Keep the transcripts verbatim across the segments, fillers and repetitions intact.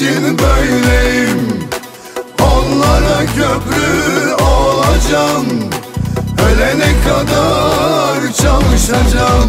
için böyleyim. Onlara köprü olacağım, ölene kadar çalışacağım.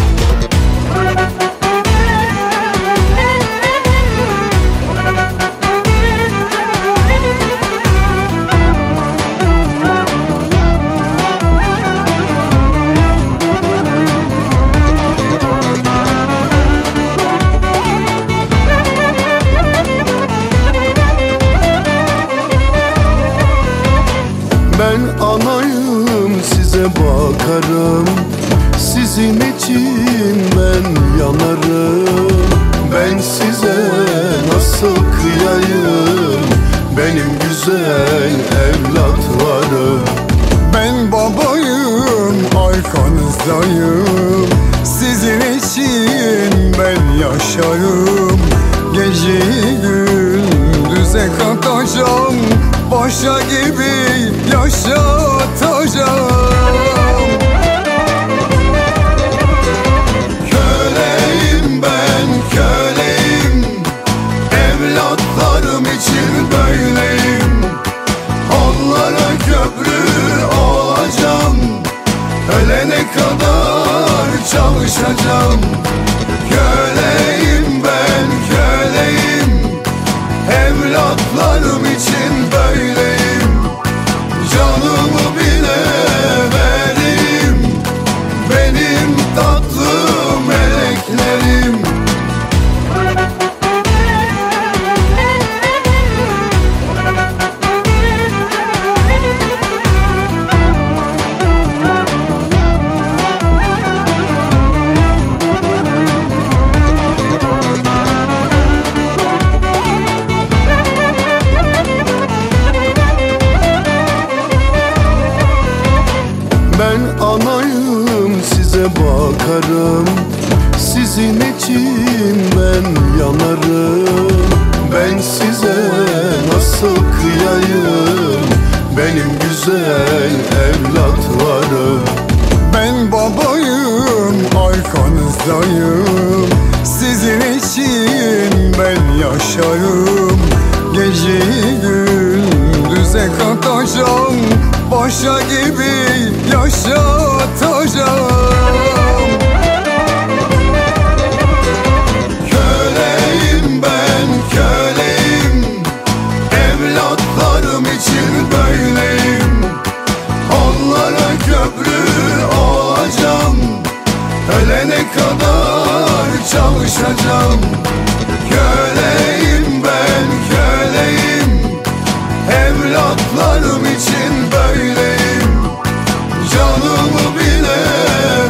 Ben anayım, size bakarım, sizin için ben yanarım. Ben size nasıl kıyayım, benim güzel evlatlarım. Ben babayım, arkanızdayım, sizin için ben yaşarım. Geceyi gündüze katacağım, paşa gibi yaşatacağım. Köleyim ben, köleyim, evlatlarım için böyleyim. Onlara köprü olacağım, ölene kadar çalışacağım. Köleyim ben, köleyim, evlatlarım için böyleyim. Canımı bile vereyim, benim tatlı meleklerim. Ben anayım, size bakarım, sizin için ben yanarım. Ben size nasıl kıyayım, benim güzel evlatlarım. Ben babayım, arkanızdayım, sizin için ben yaşarım. Geceyi gündüze katacağım, paşa gibi yaşatacağım. Köleyim ben, köleyim, evlatlarım için böyleyim. Onlara köprü olacağım, ölene kadar çalışacağım. Köleyim ben, köleyim, evlatlarım için böyleyim. Canımı bile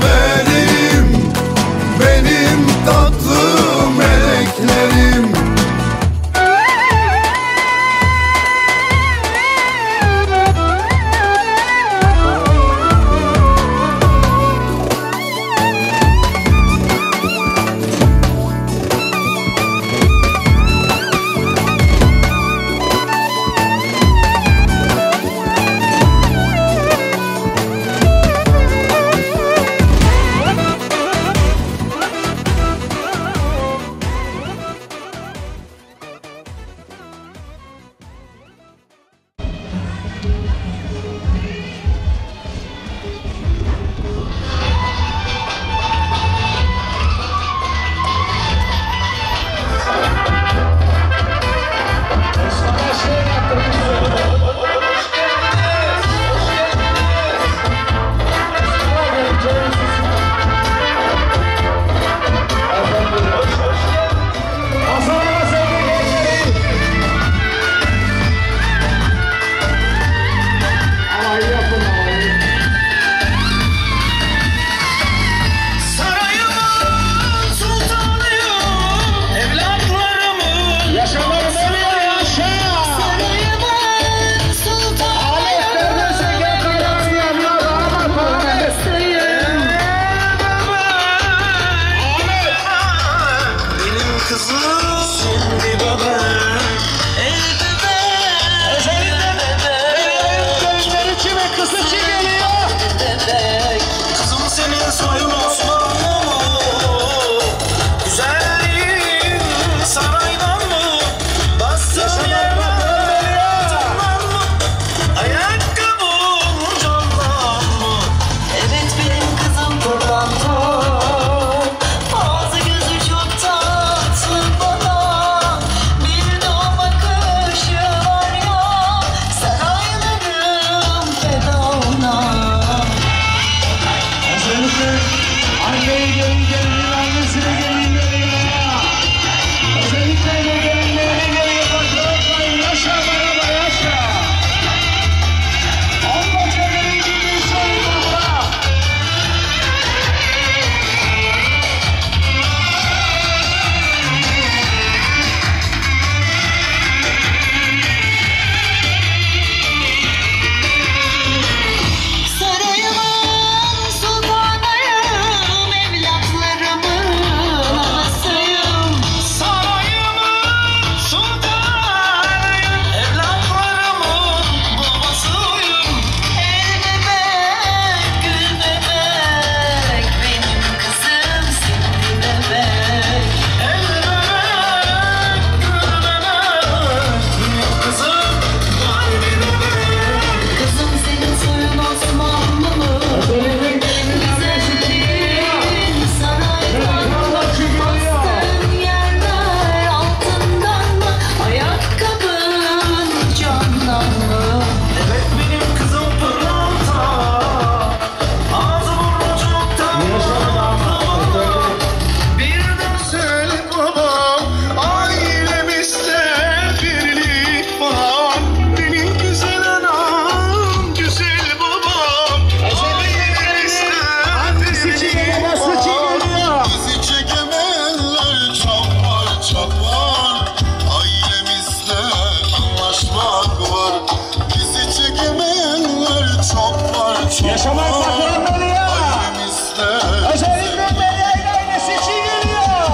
Yaşamak bakırın oluyor. Özellikle Meryem ailesi için geliyor.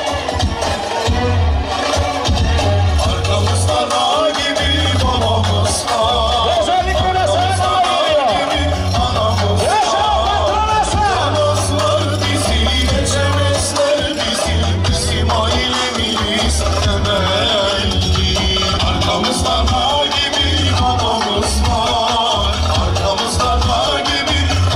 Arkamızda dağ gibi babamız var. Özellikle de sana geliyor. Anamız Yaşa patronası. var bizi, geçemezler bizi. Bizim ailemiz temelli. Arkamızda dağ gibi babamız var. Arkamızda dağ gibi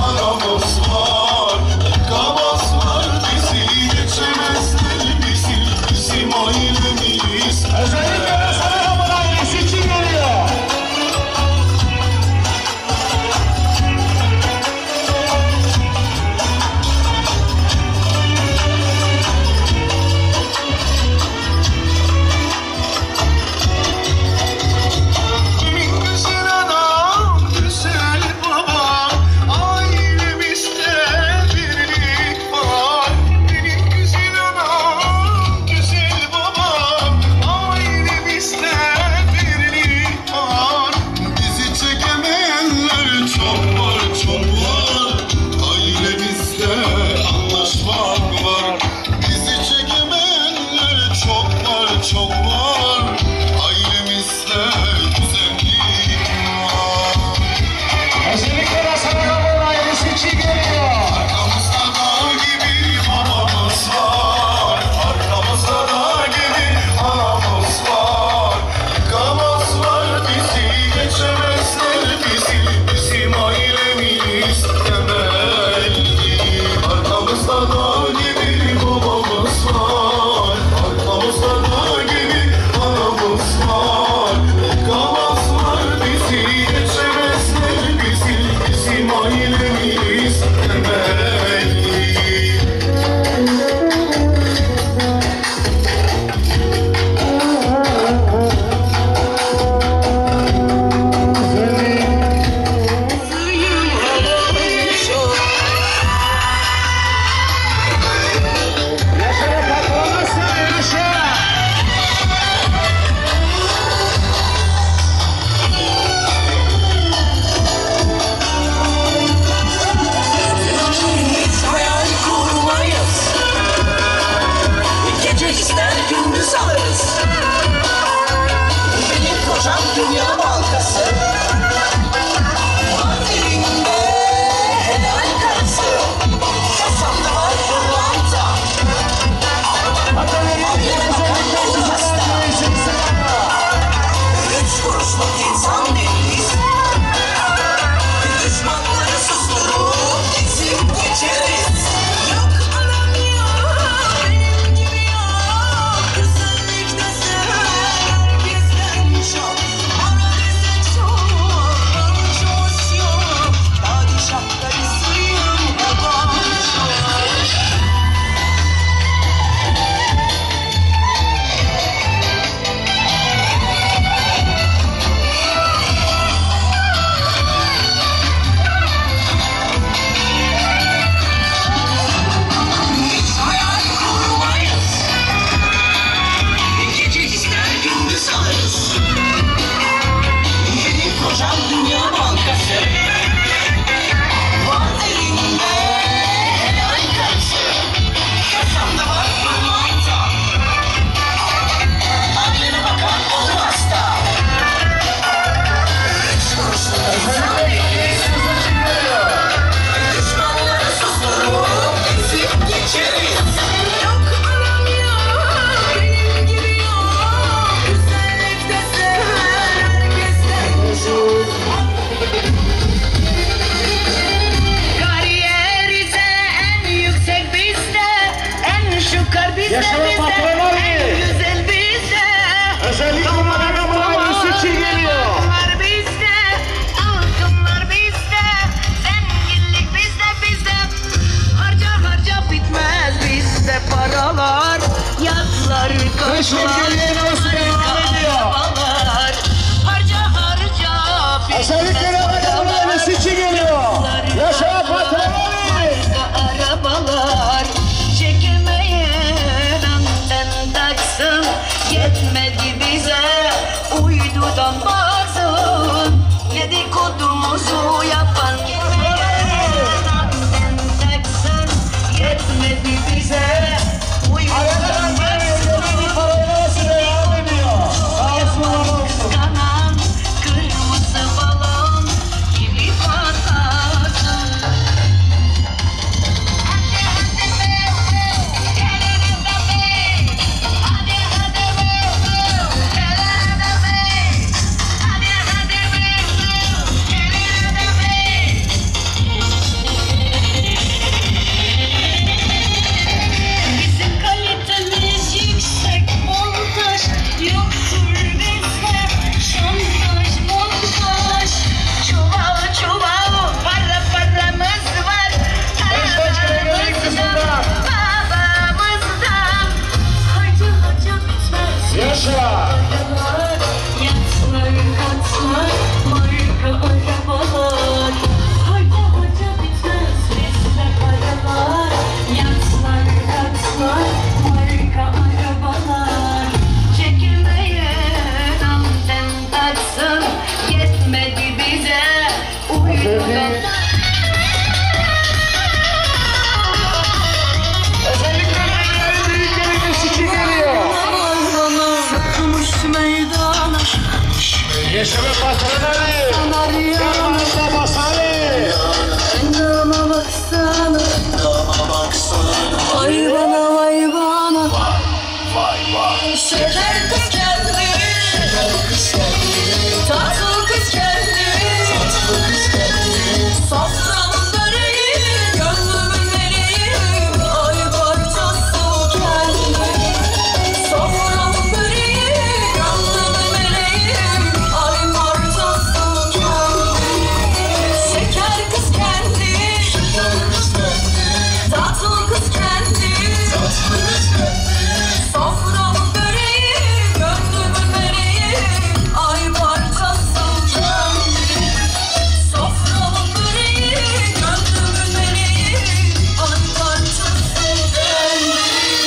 Yaşamın patronu Ali, yaman babası Ali. Endama baksana, Endama baksana. vay bana vay bana. Vay vay vay. Şeker kız kendi, Şeker kız kendi. tatlı kız kendi. Tatlı kız kendi. Safranın böreği, gönlümün meleği, ay parçası kendi. Safranın böreği, gönlümün meleği, ay parçası kendi. Şeker kız kendi, Şeker kız kendi. tatlı kız kendi. Tatlı kız kendi. Safranın böreği, gönlümün meleği, ay parçası kendi. Safranın böreği, gönlümün meleği, ay parçası kendi.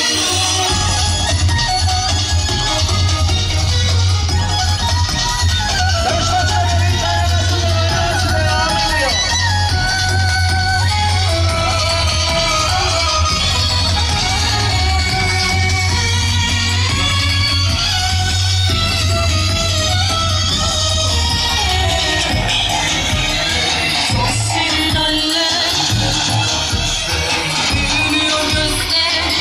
Yarışmacıların dayanasını dayanasını devam ediyor. Senin haller, gülüyor gözler,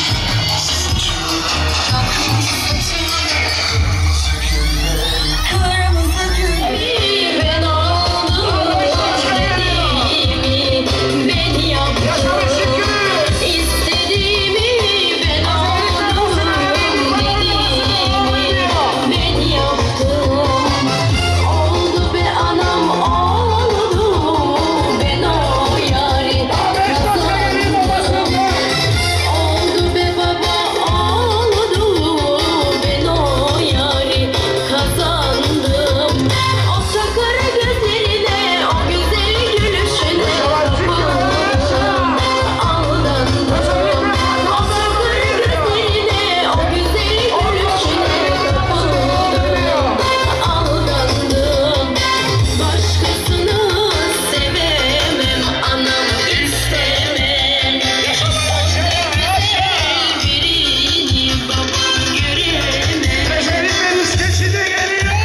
takmış saçına, kırmızı gül. Ben oldum dediğimi, ben yaptım istediğimi, ben oldum dediğimi, ben yaptım. Oldu be anam oldu, ben o yari kazandım. Oldu be baba oldu, ben o yari kazandım. O sakara gözlerine, o güzel gülüşüne kapıldım, aldandım. O sakara gözlerine, o güzel gülüşüne kapıldım, aldandım. Başkasını sevemem, anam istemem. Birini babam göremem. Beşerin Deniz Keçi de geliyor.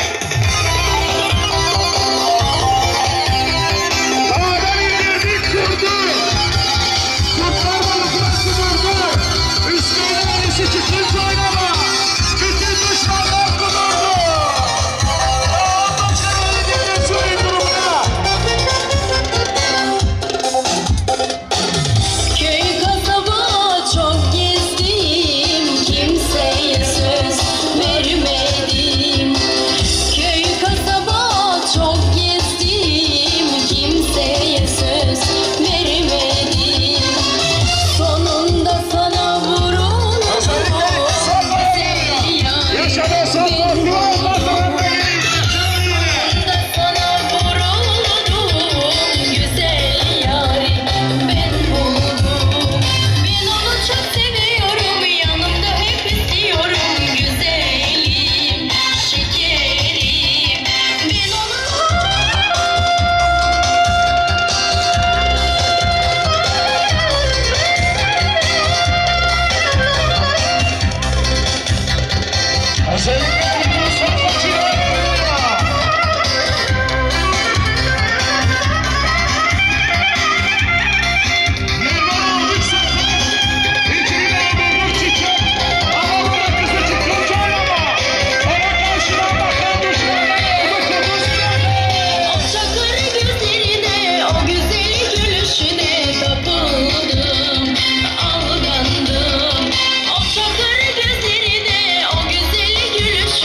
Dağdan indirdik kurdu. Kurtlar balıklarını vurdu. Üstüne Deniz'i çıkınca oynama. Bütün düşmanlar kudurdu. Dağda çeviri dinle suyun durumuna. Köy kasaba çok gezdim, kimseye söz vermedim. Köy kasaba çok gezdim, kimseye söz vermedim. Sonunda sana vuruldum, güzel yarim, Yaşanan son benim korku olmaz. oldum. Sonunda sana vuruldum, güzel yarim, ben buldum. Ben onu çok seviyorum, yanımda hep istiyorum, güzelim, şekerim. Ben onu Özellikle kurduğu sanatçılar geliyor. Yıllar olduk sefer. İçine bulduk çiçek. Ama bana kızı çıkınca oynama. Bana karşıdan bakan düşmanlara dokundun bile. o çakır gözlerine, o güzel gülüşüne kapıldım, aldandım. O çakır gözlerine, o güzel gülüşüne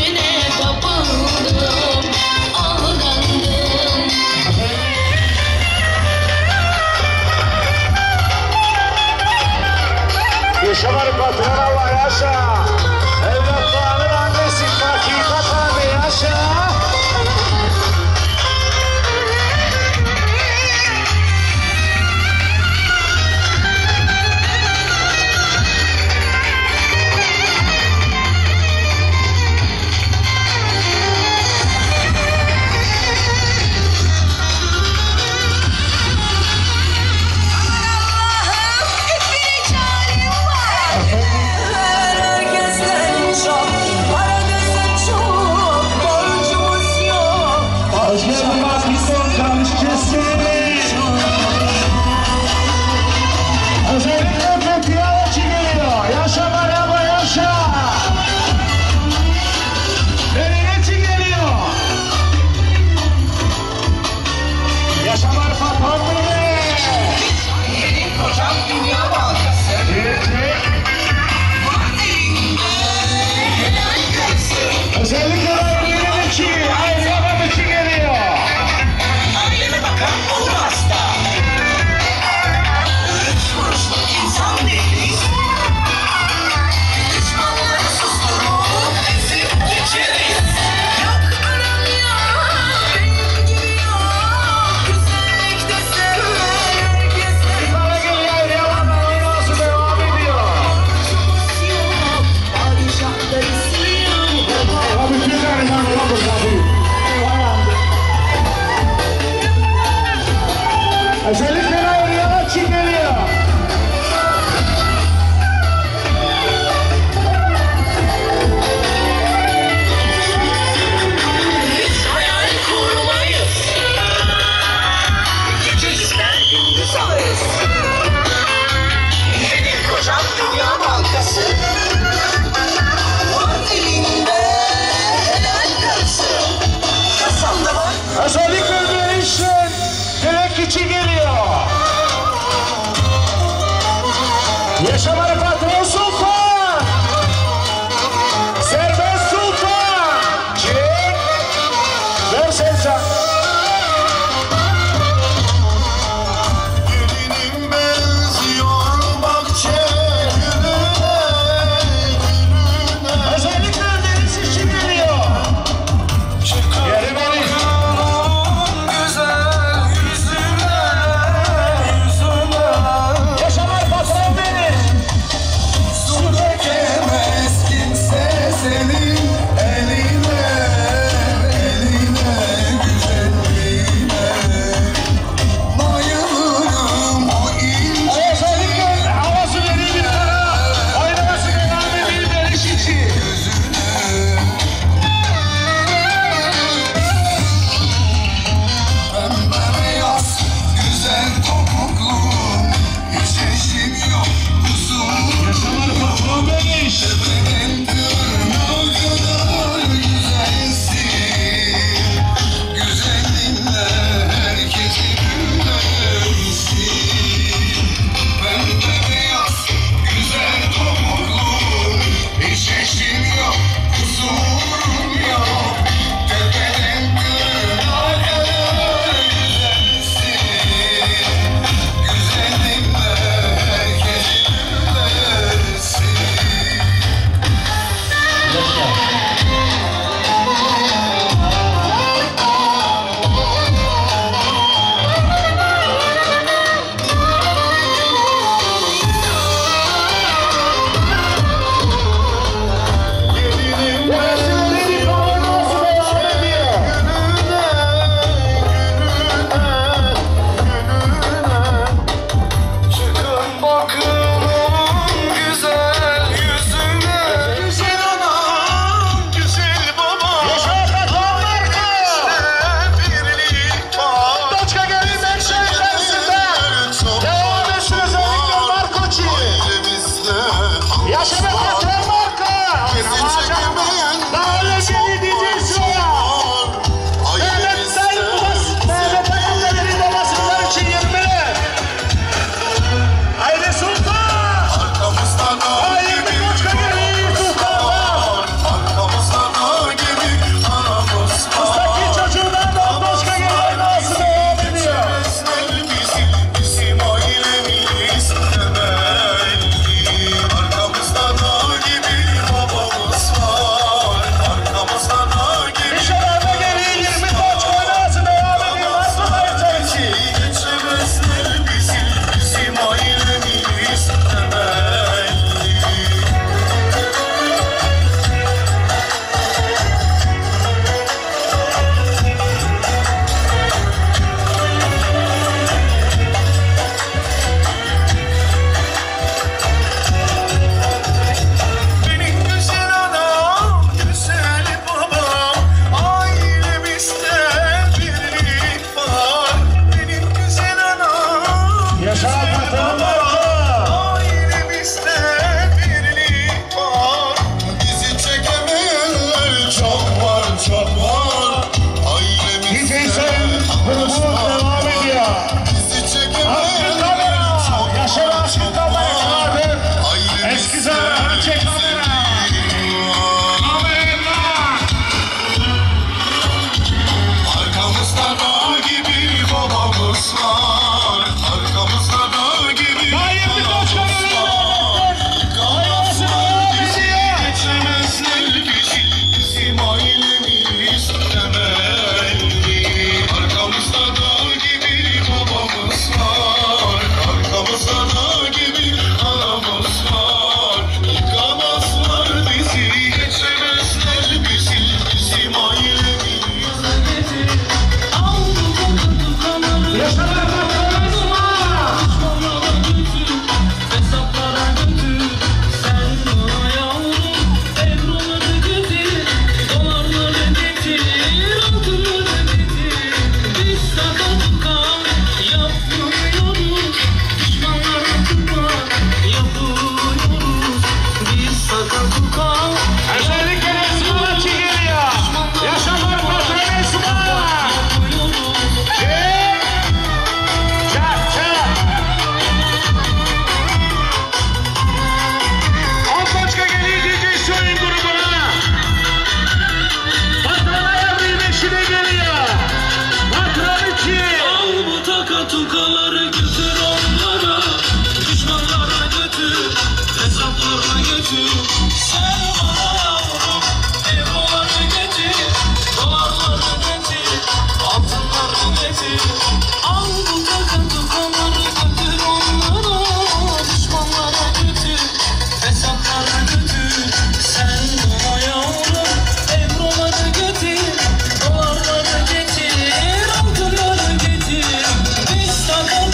Paraları götür onlara, düşmanlara götür, hesaplara götür. Sen bana yavrum euroları getir, dolarları getir, altınları getir. Al bu takıntıları götür onlara, düşmanlara götür, hesaplara götür. Sen bana yavrum euroları getir, dolarları getir, altınları getir. Biz takım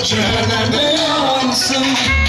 cehennemde yansın.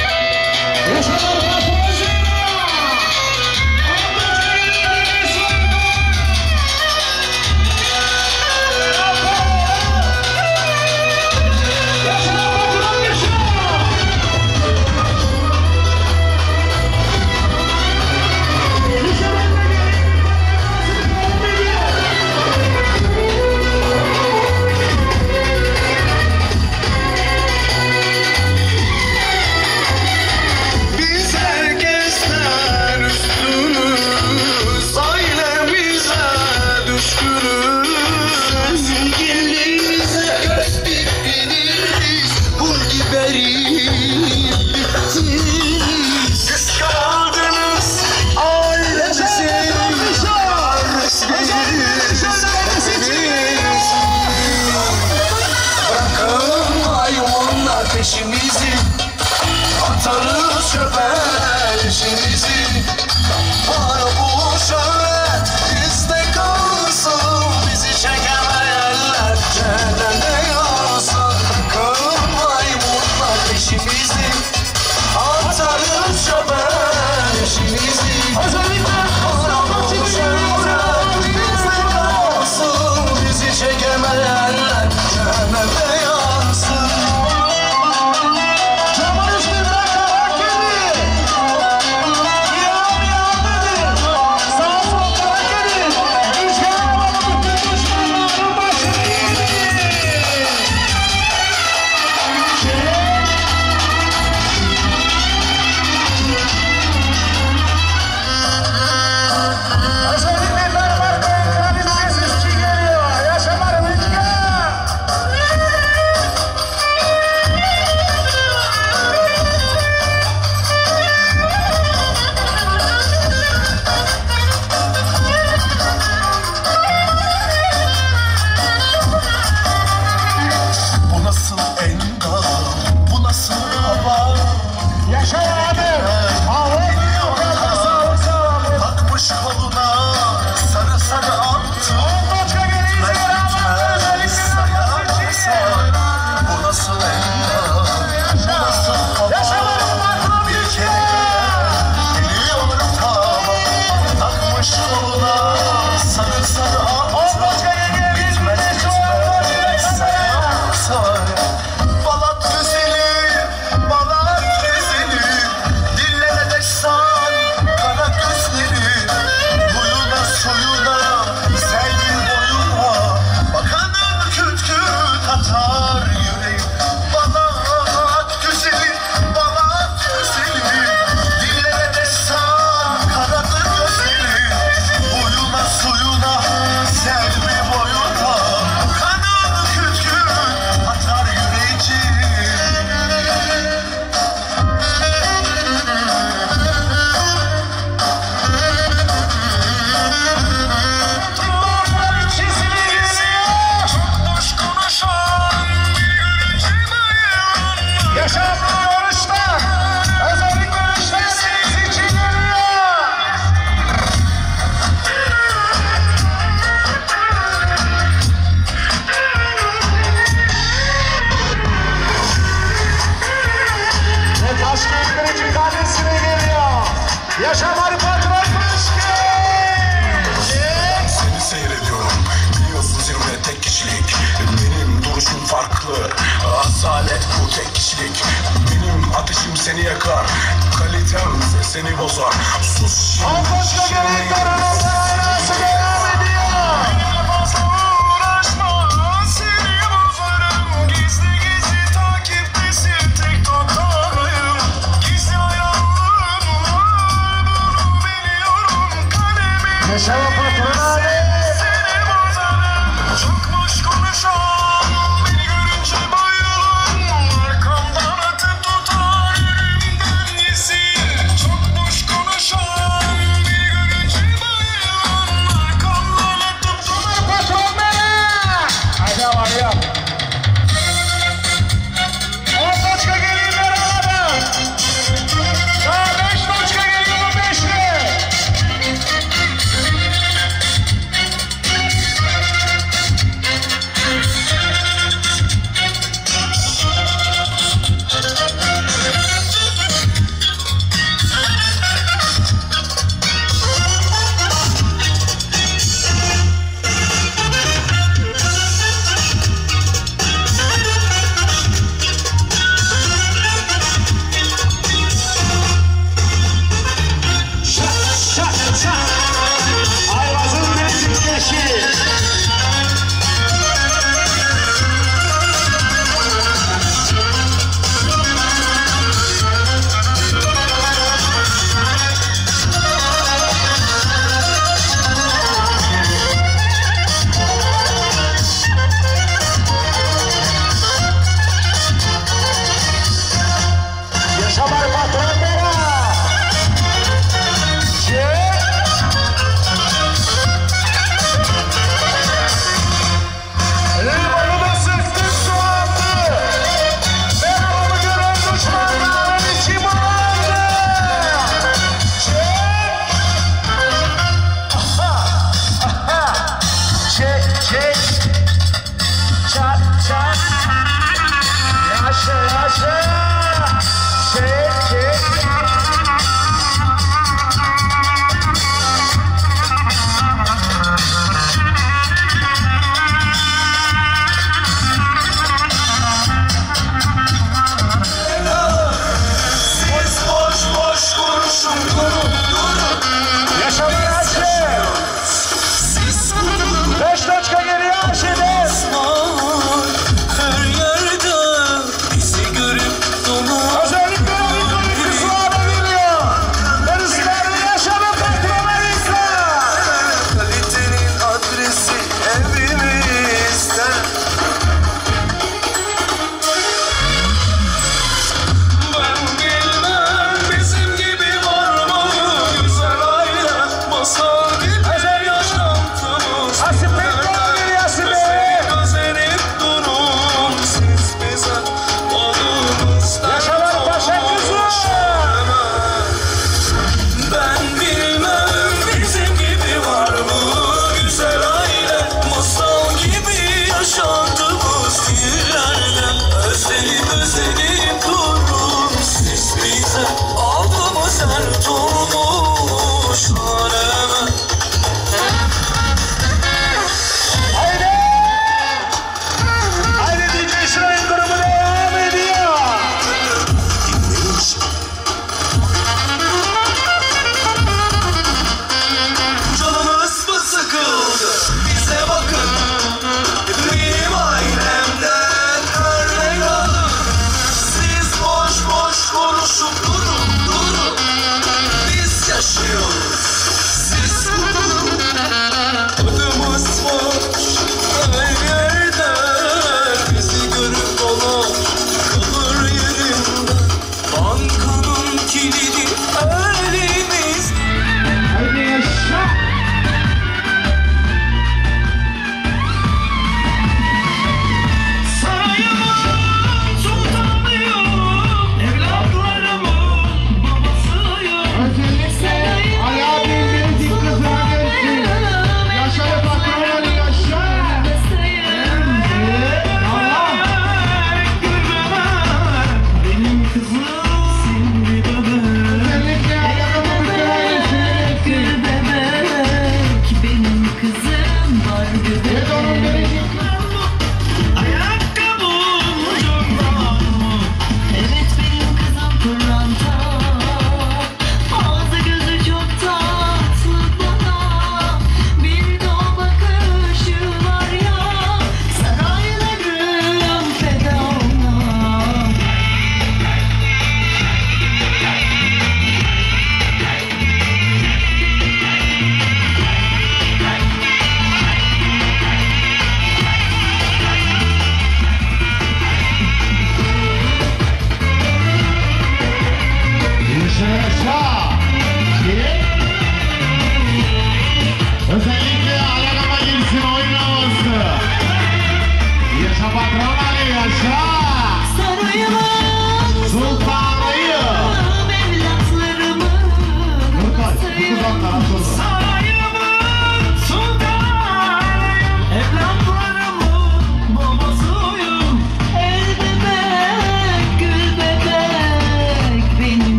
Peşimizi atarız çöpe peşimizi. Var bu şöhret bizde kalsın, bizi çekemeyenler cehennemde yansın. Kıl maymunlar peşimizi atarız çöpe peşimizi. Var bu şöhret bizde kalsın, bizi çekemeyenler cehennemde yansın. Seni seyrediyorum, biliyorsun zirve tek kişilik. Benim duruşum farklı, asalet bu tek kişilik. Benim ateşim seni yakar, kalitem seni bozar. Sus şimdi, şişirmeyin. Yaşama patron abi. Çok boş konuşan, beni görünce bayılan, arkamdan atıp tutar, önümden yesin. Çok boş konuşan, beni görünce bayılan, arkamdan atıp tutar. Patron beni. Haydi var ya. On başka gelin beraber. Daha beş başka geliyor beşli.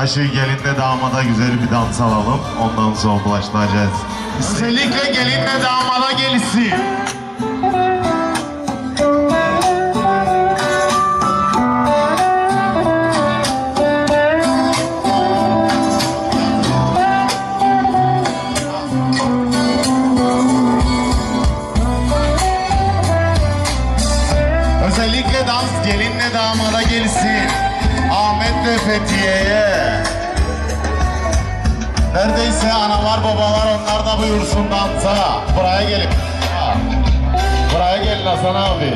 Aşı gelinle damada güzel bir dans alalım. Ondan sonra bulaştıracağız. Özellikle gelinle damada gelsin. Özellikle dans gelinle damada gelsin. Ahmet ve Fethiye'ye. Neredeyse analar babalar onlar da buyursun dansa. Buraya gelin. Buraya gelin Hasan abi.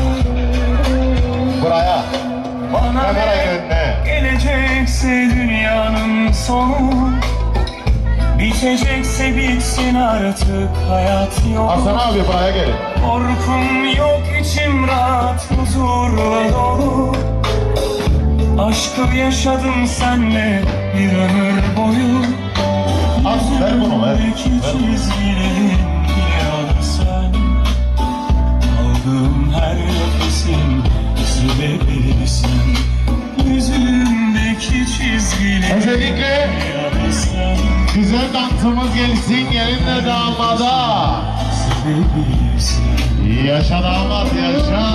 Buraya. Bana Kamerayı ne önüne. gelecekse dünyanın sonu, bitecekse bitsin artık hayat yok. Hasan abi buraya gelin. Korkum yok, içim rahat, huzurla dolu. Aşkı yaşadım senle bir ömür boyu. Az ver bunu ver. Yüzümdeki Ver bunu. çizgilerin bile adı sen. Aldığım her nefesin sebebi sen. Yüzümdeki çizgilerin Özellikle bile adı sen. güzel dansımız gelsin gelinle damada. Sebebi sen. Yaşa damat yaşa.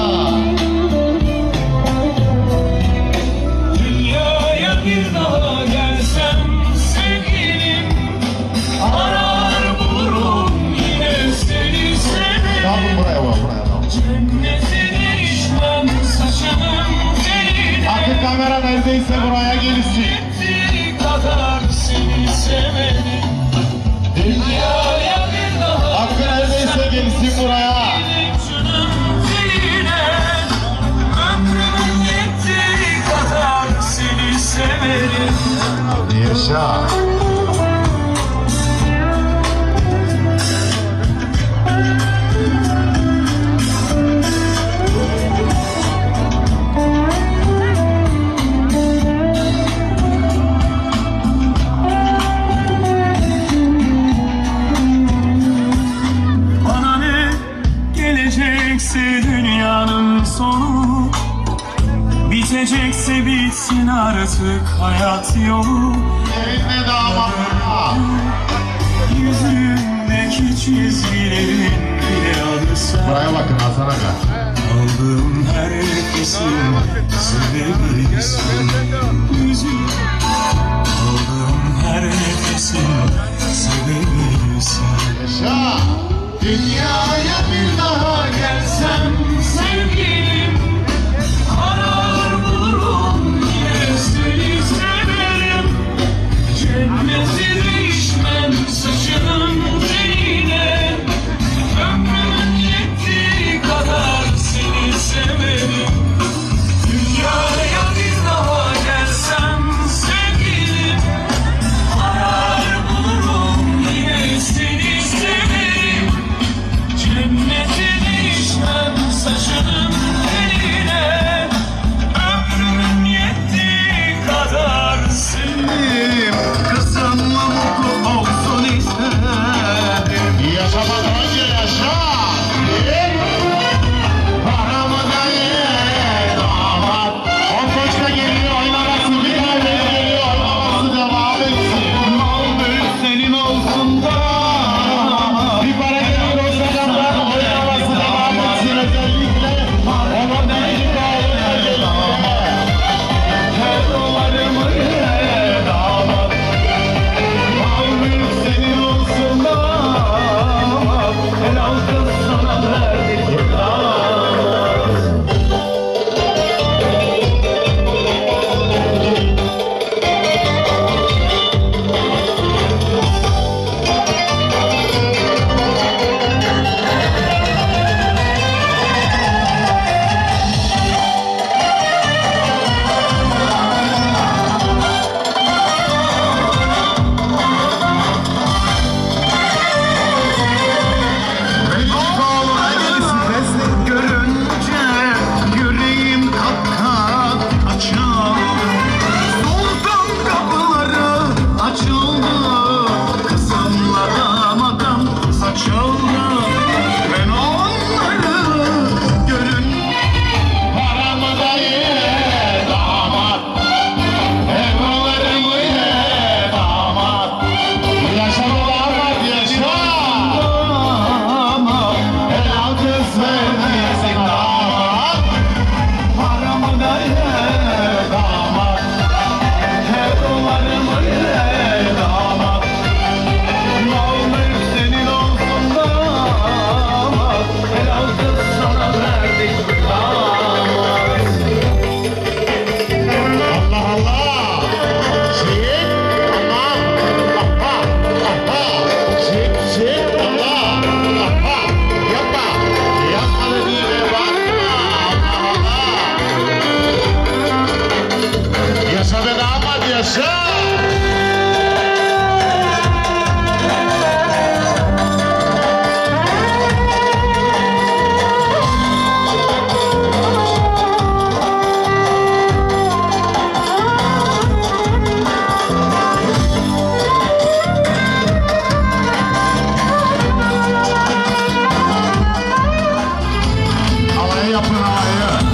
Dünyaya bir daha gelsem sevgilim, arar bulurum yine seni severim. Tamam buraya bak buraya tamam. Cennete değişmem saçının teline. Artık kamera neredeyse buraya gelsin. Yettiği kadar seni severim. Dünyaya bir daha Hakkı neredeyse gelsin buraya. şunun teline. Ömrümün yettiği kadar seni severim. Yaşa. Bana ne gelecekse dünyanın sonu, bitecekse bitsin artık hayat yolu. Gelinle damada. Yüzümdeki çizgilerin bile adı sen. Buraya bakın Hasan Aga. Aldığım her nefesin sebebi sen. Yüzüm, aldığım her nefesin sebebi sen. Yaşa. Dünyaya bir daha Gelsem sevgilim, arar bulurum yine seni severim. Cenneti değişmem saçının teline. Ömrümün yettiği kadar seni severim. Dünyaya bir daha gelsem sevgilim, arar bulurum yine seni severim. Cennete değişmem yapın havayı.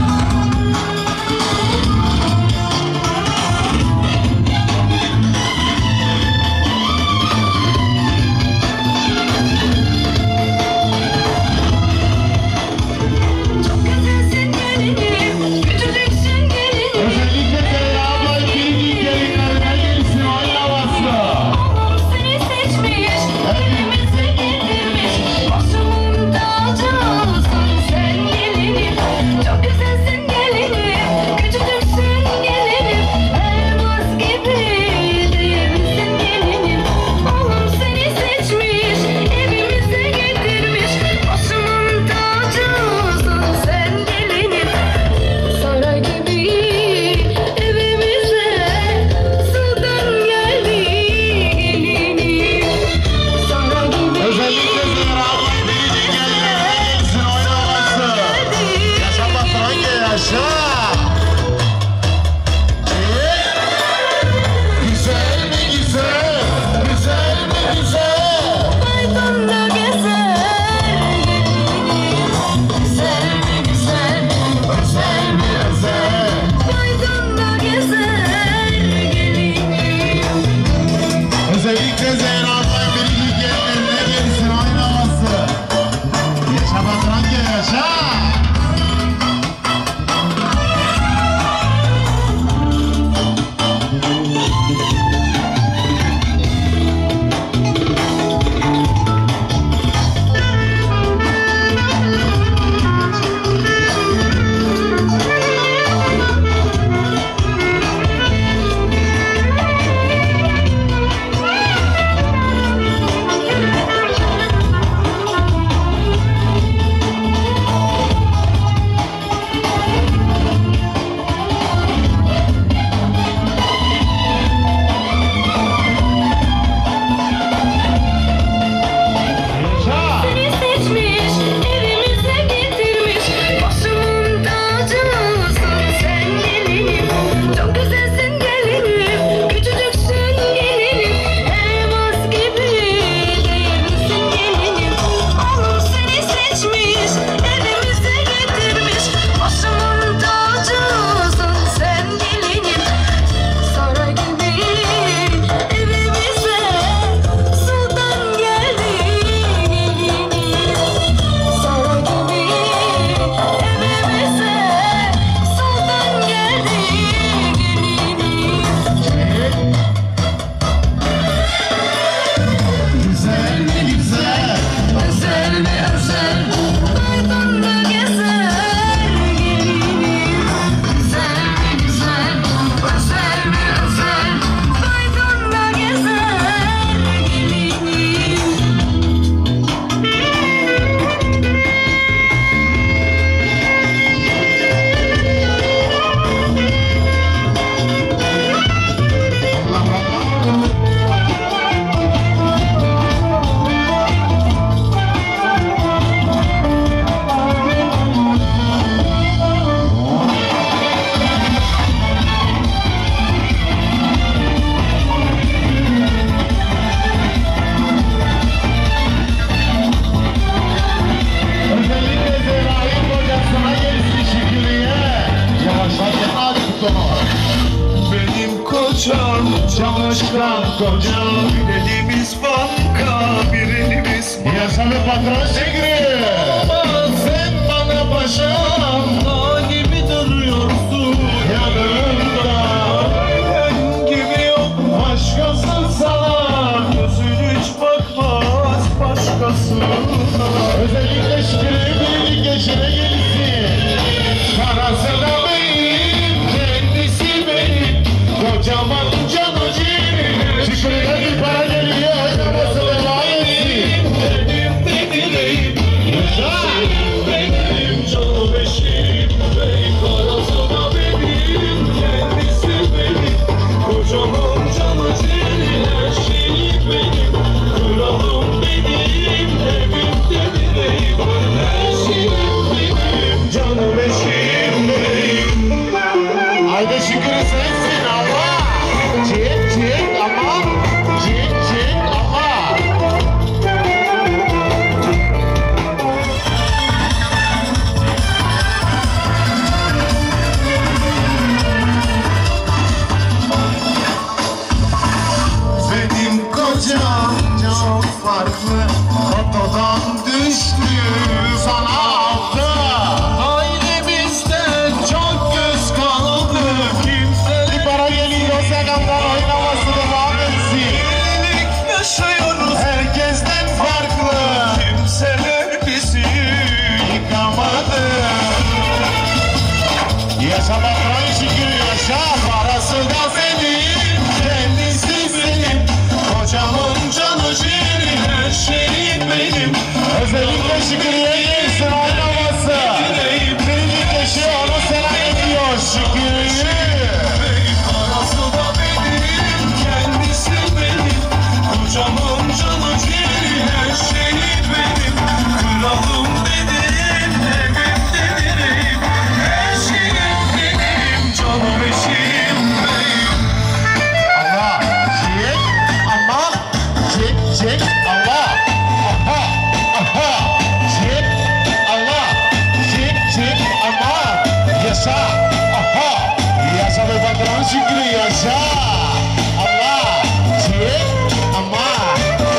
Çalışkan koca bir elimiz banka, bir elimiz Yasalı patron Şegri. Sen bana paşam dağ gibi duruyorsun yanımda. Ben gibi yok Başkası sana gözün hiç bakmaz başkasına. özellikle Şegri birlik geçine gelsin. Parası da benim, kendisi benim. Kocaman canı ciğerim. Şükrü'ye bir para geliyor, oynaması devam etsin. Elimde dileğim Yaşa patron şükür yaşa. Parası da senin, kendisi senin. Kocamın canı ciğeri, her şeyi benim. Özellikle Şükür'e gelsin oynaması. Birinci kişi onu selam ediyor Şükür'ü. Parası da benim, kendisi benim. Kocamın canı ciğeri, her şeyi benim. Kralım benim, evim dedim. Her şeyim benim, canım eşim benim. Allah, çek, Allah, çek, çek, Allah, aha, aha, çek, Allah, çek, çek, Allah, yaşa, aha, yaşa be patron Şükrü, yaşa, Allah, çek, ama,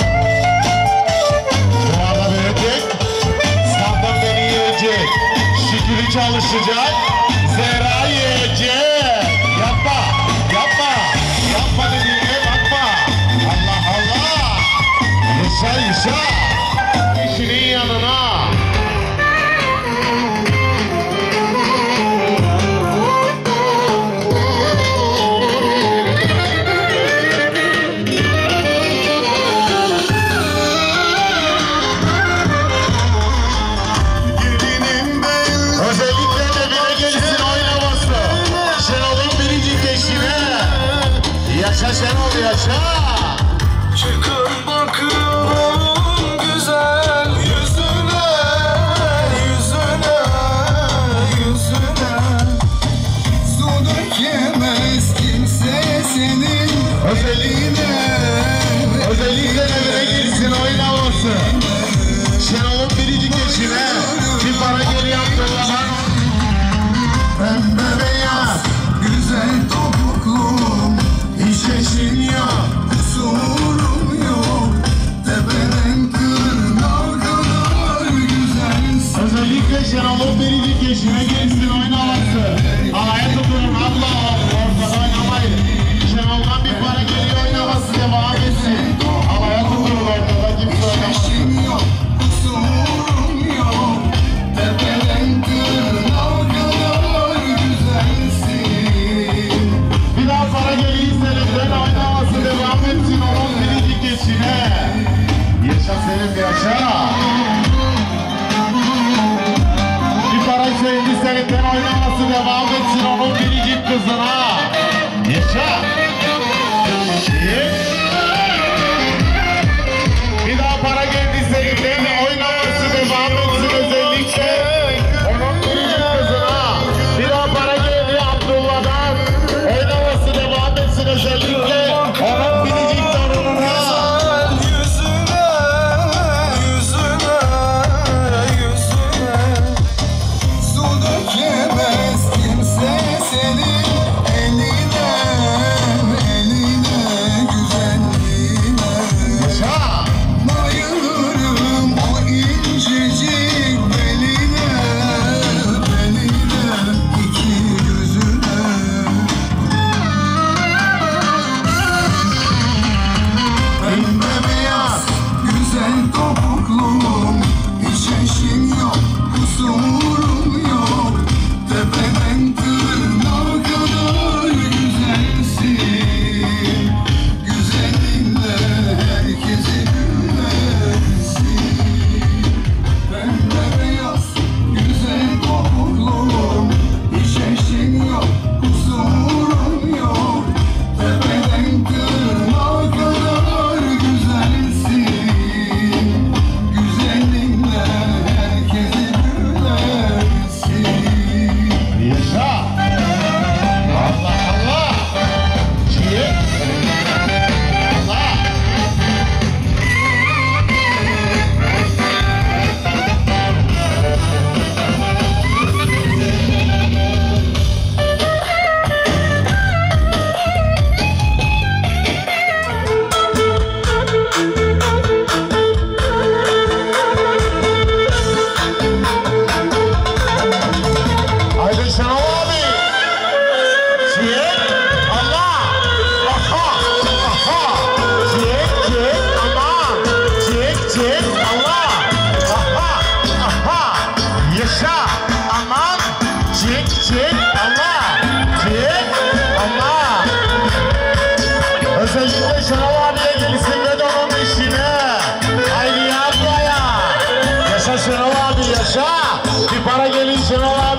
duvarda verecek, sandım beni yiyecek, Şükrü çalışacak, Zehra yiyecek, yapma, yapma, yapma dediğime bakma, Allah Allah, yaşa yaşa, eşinin yanına. Gelinim ben, Özellikle evine gelsin oynaması. Şenol'un birinci keşine. Yaşa Şenol yaşa. çıkıp bakıyorum güzel yüzüne, yüzüne, yüzüne. Su dökemez kimse senin Özellikle, özellikle evine gelsin oynaması. Şenol'un birinci keşine. Bir para geri yaptırmadan. Pembe beyaz. güzel topuklum. Hiç eşin yok, kusurum yok. Tepeden kırnağa kadar güzelsin. Özellikle Şenol'un birinci keşine gelsin oynaması. Alaya tutun Allah ortada oynamayın. Şenol'dan bir para geliyor oynaması devam etsin. Alaya tutun ortada kimse oynamasın. Eşin yok, kusurum yok. Tepeden kırnağa kadar güzelsin. Bir daha para geliyse lütfen oynaması devam etsin onun birinci keşine. Yaşa Selim yaşa. Bir para sevdi Selim'den oynaması devam etsin onun birinci kızına. Yaşa. İyi. Bir daha para geldi Selim'den oynaması devam etsin özellikle onun birinci kızına. Bir daha para geldi Abdullah'dan oynaması devam etsin özellikle onun birinci torununa. Yüzüne, yüzüne, yüzüne. Su dökemez kimse senin eline, eline, güzelliğine. Yaşa. Bayılırım o incecik beline, beline, iki gözüne. Pembe beyaz, güzel topuklum. Hiç eşin yok, kusurum yok. Tepeden tırnağa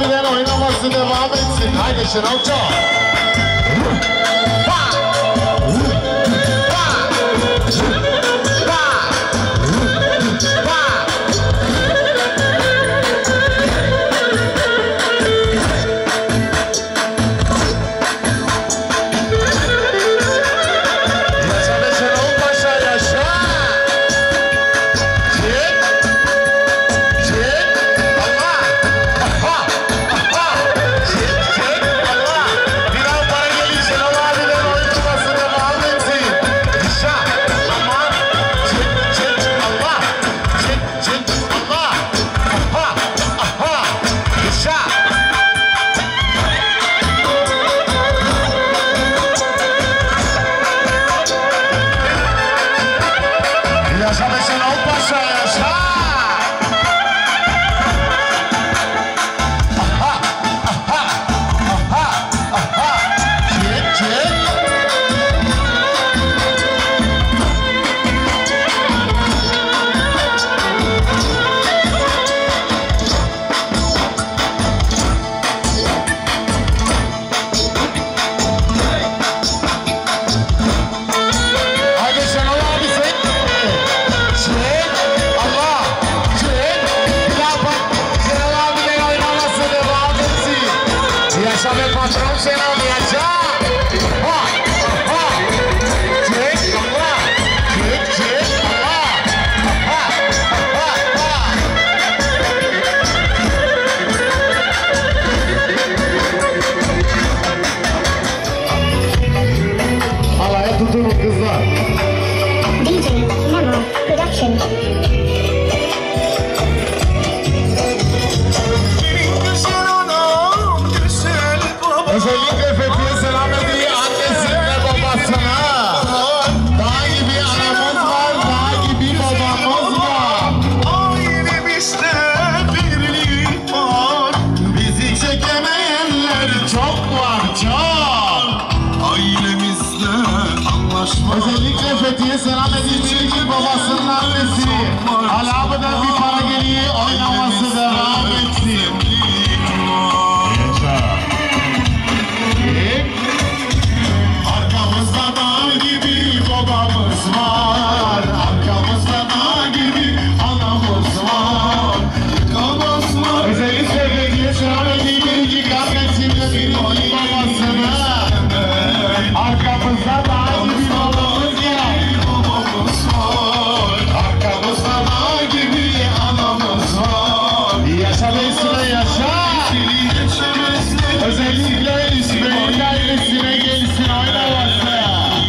abiler oynaması devam etsin. Haydi Şenolcu. Özellikle Fethiye selam ediyor annesine babasına. Dağ gibi anamız var, dağ gibi babamız var. Ailemizde birlik var. Bizi çekemeyenler çok var, çok. Ailemizde anlaşma. Özellikle Fethiye selam ediyor ki babasının annesi. Alabı'dan bir para geliyor, oynaması devam etsin. Arkamızda dağ gibi babamız var. Arkamızda dağ gibi anamız var. Yıkamaz var. Özellikle Fethiye selam ediyor ki kardeşimle bir oyun babasını. Arkamızda dağ gibi babamız var. Babamız var. Arkamızda dağ gibi anamız var. Yaşa ve üstüne yaşa. Özellikle İsmail'in ailesine gelsin oynaması.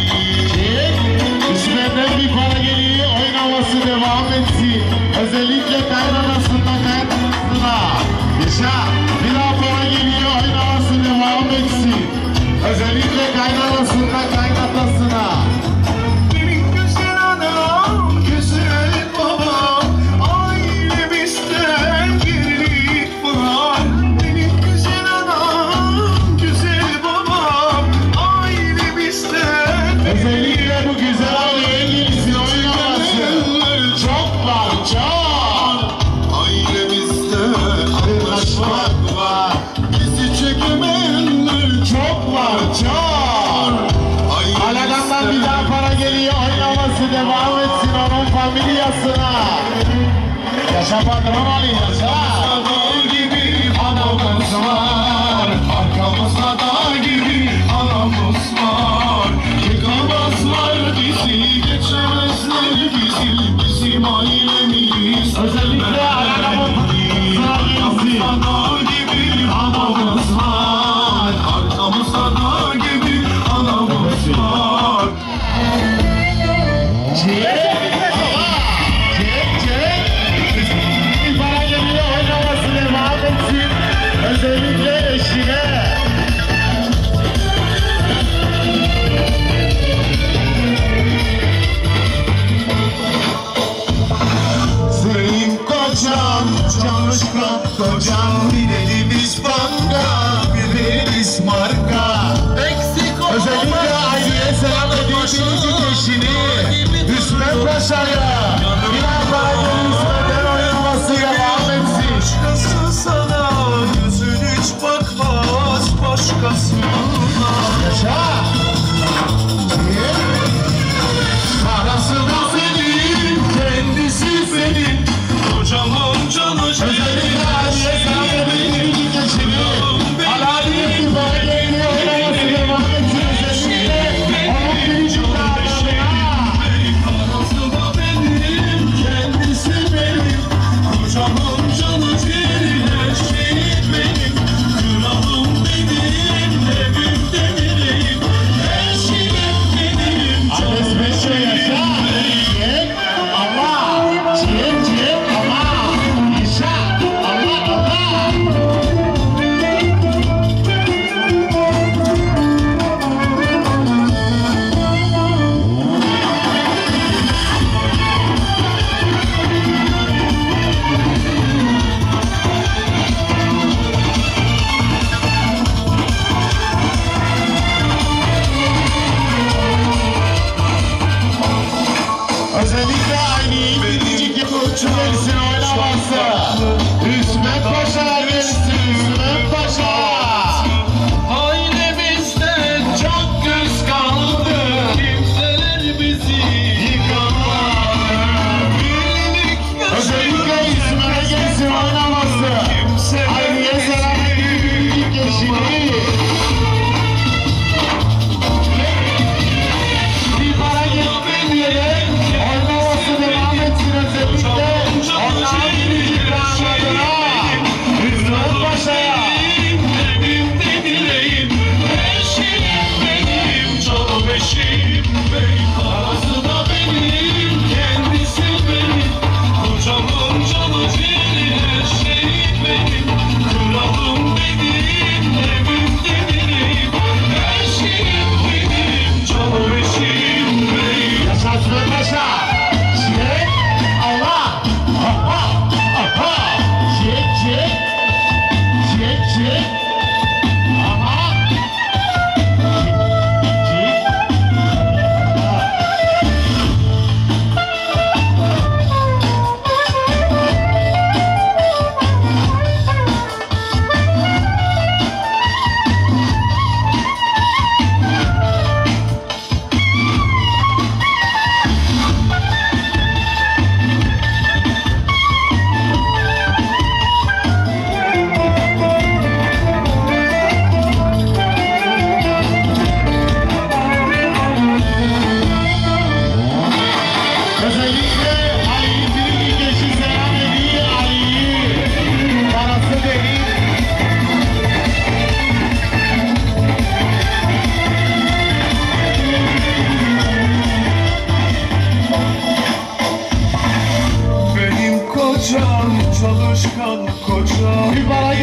İsmail'den bir para geliyor, oynaması devam etsin. Özellikle kaynanasında kaynanasına. Yaşa, bir daha para geliyor, oynaması devam etsin. Özellikle kaynanasında kaynatasına. Benim güzel anam, güzel babam. Ailemizde birlik var. Benim güzel anam, güzel babam. Ailemizde Özellikle bu güzel aileye gelsin oynaması. Çok var, çok. ailemizde Anlaşmak var. bizi çekemeyenler Çok var, çok. Aladan'dan bir daha para geliyor, oynaması devam etsin onun familyasına. Yaşa patron Ali, yaşa. Dağ gibi anamız var. Arkamızda dağ gibi anamız var. Yıkamazlar bizi, geçemezler bizi. Bizim ailemiz. Özellikle Aladan'ın Arkamızda dağ gibi anamız var. Arkamızda dağ gibi anamız var. Çek, çek, çek. Bir para geliyor,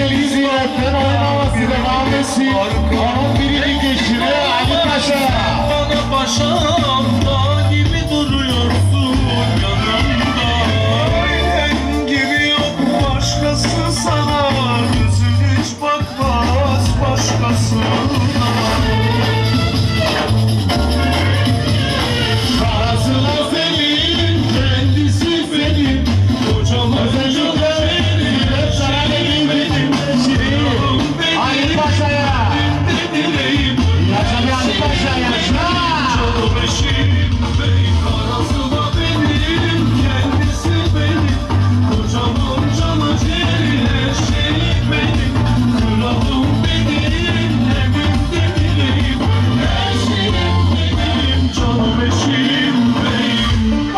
sevgili izleyenler oynaması devam etsin. Onun birini geçire Ali Paşa. Bana paşam dağ gibi duruyorsun yanımda. Ailen gibi yok başkası sana, gözün hiç bakmaz başkasına. Parasına senin, kendisi senin. Kocaman özellikle hep sana benim benim. Şirin, Ali Paşa'ya. Yaşa bir Ali Paşa yaşa. Canım eşim bey, parasına benim, kendisi benim. Kocamın canı ciğeri, her şeyi benim. Kralım benim, evimde bileyim. Her şeyim benim, canım eşim beyim.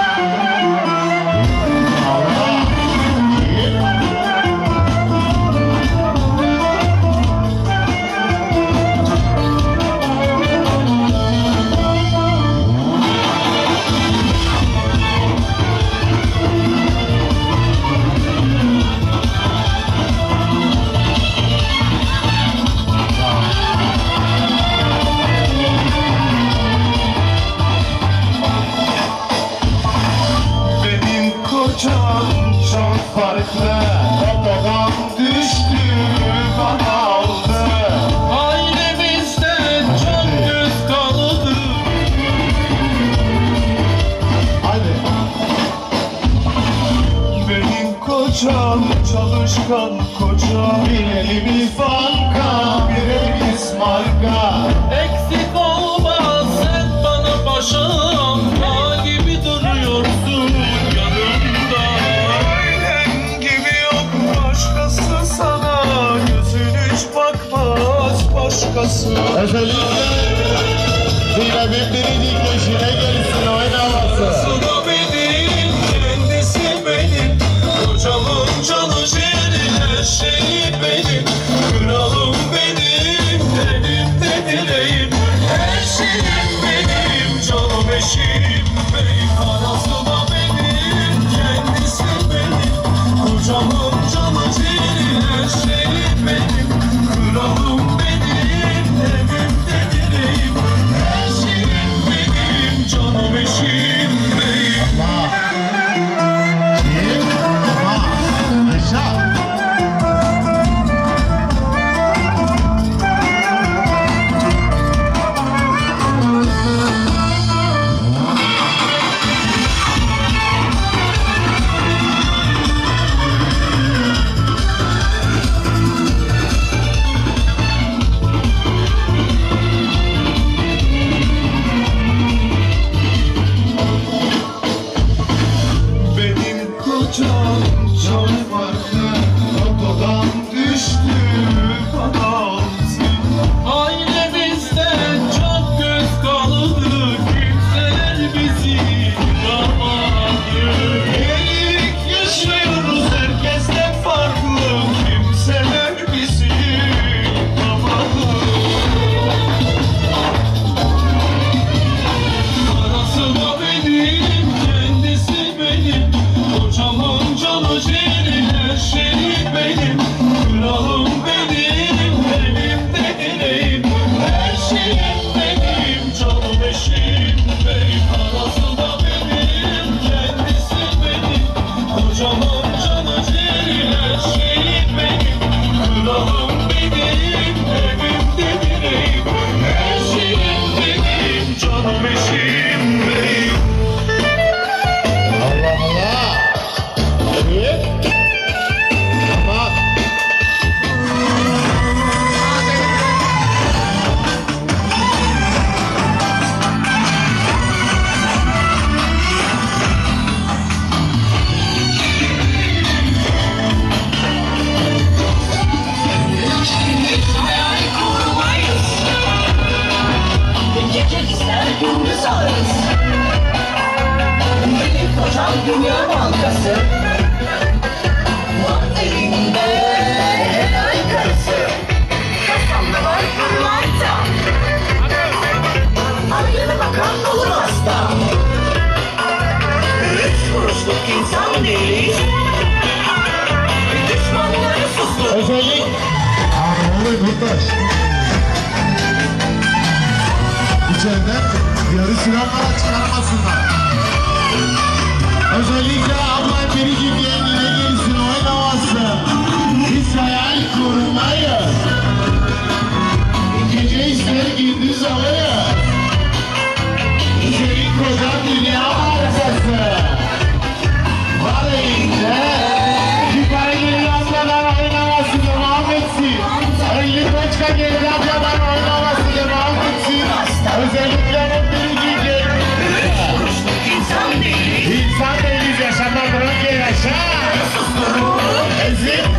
Benim kocam çok farklı, Babadan düştü bana aldı. ailemizden çok göz kaldı. Hadi. Benim kocam çalışkan koca. Bir elimiz banka, bir elimiz marka. Eksik olmaz sen bana paşam, dağ gibi duruyorsun yanımda. Ailen gibi yok başkası sana, gözün hiç bakmaz başkası. Özellikle Zeynep'in birinci köşine gelsin oynaması. Parasına benim, kendisi benim. Kocamın canı ciğeri, her şeyi benim. Kralım benim, evimde dileğim. Her şeyim benim, canım eşim bey. Parasına benim, kendisi benim. Kocamın canı ciğeri, her şeyi benim. Kralım benim, evimde dileğim. Her şeyim benim, canım eşim bey. koy kurtaş. İçeriden yarı silahlara çıkarmasınlar. Özellikle abla biricik yengine gelsin oynaması. Biz hayal kurmayız. Gece ister gündüz alırız. Senin kocan dünya markası. Var elinde. Yukarı geliyor abladan oynaması devam etsin. elli koçka geldi abladan oynaması devam etsin. Özellikle bu biricik yengine. İnsan değiliz. İnsan değiliz. Yaşamak önce yaşa. Ezin.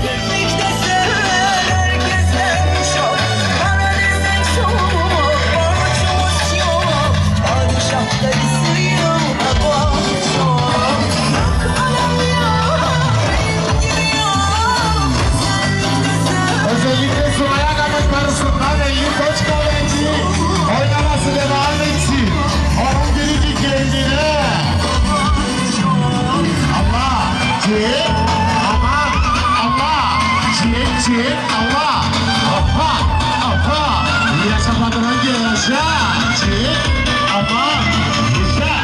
Özellikle Sumaya Gam'ın karısından elli koç kaleci oynaması devam etsin. Onun biricik kendine. Allah, çek, aman, Allah, çek, çek, Allah. Apa, apa, yaşamadın önce yaşa. Çek, aman, yaşa.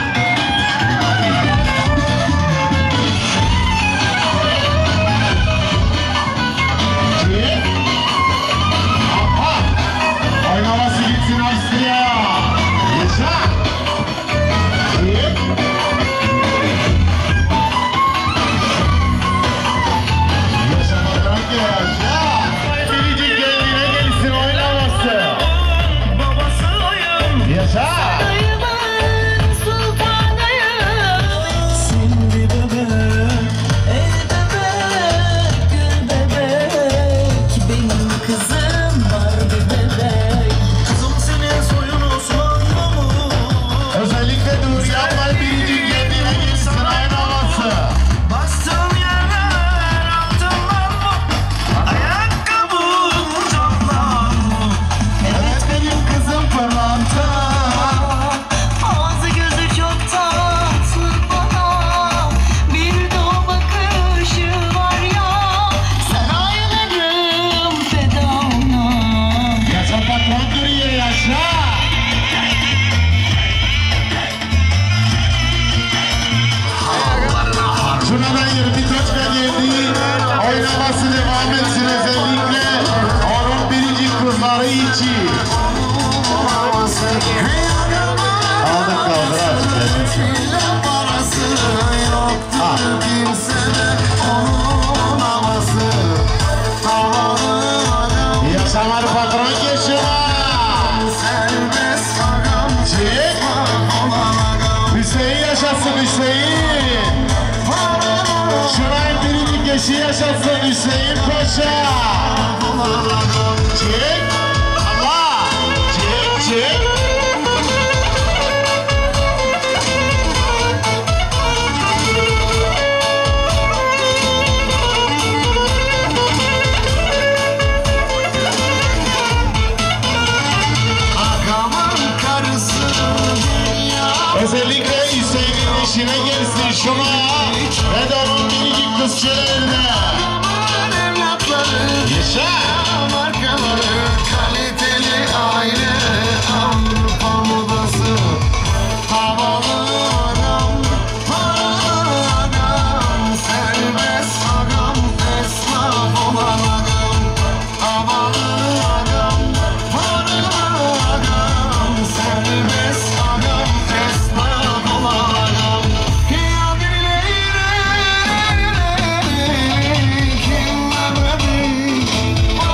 Çek, apa, oynaması gitsin Avusturya. Yaşa. Çek. Yaşamadan yaşa. Biricik kendine gelsin oynaması. Yaşa. Dayımın sultanıyım. Şimdi bebek, el bebek, gül bebek. Benim kızım var bir bebek. Kızım senin soyun Osmanlı mı? Özellikle dur yapma biricik kendine gelsin oynaması. Bastığım yerler altından mı? Ayakkabım camdan mı? Evet benim kızım pırlanta. Ağzı gözü çok tatlı bana. Bir de o bakışı var ya. Saraylarım feda ona. Yaşa patron duruyor yaşa. Şuna da yirmi koçka geldi. Oynaması devam etsin özellikle. Onun biricik kızları için. Aldık kaldır artık. Ha. Yaşamadı patron yaşa. Çek. Hüseyin yaşasın Hüseyin. Şurayın biricik eşi yaşasın Hüseyin Paşa. Çek. Allah. Çek çek. Özellikle Hüseyin'in eşine gelsin şuna. Ve de onun biricik kızçelerine. Yaşa. Kaliteli aile Avrupa modası. Havalı adam, paralı adam, serbest agam, esnaf olan agam. Havalı adam, paralı adam, serbest agam, esnaf olan agam. Ya birileri kim bebeğim?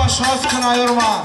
başına sıkına yorma.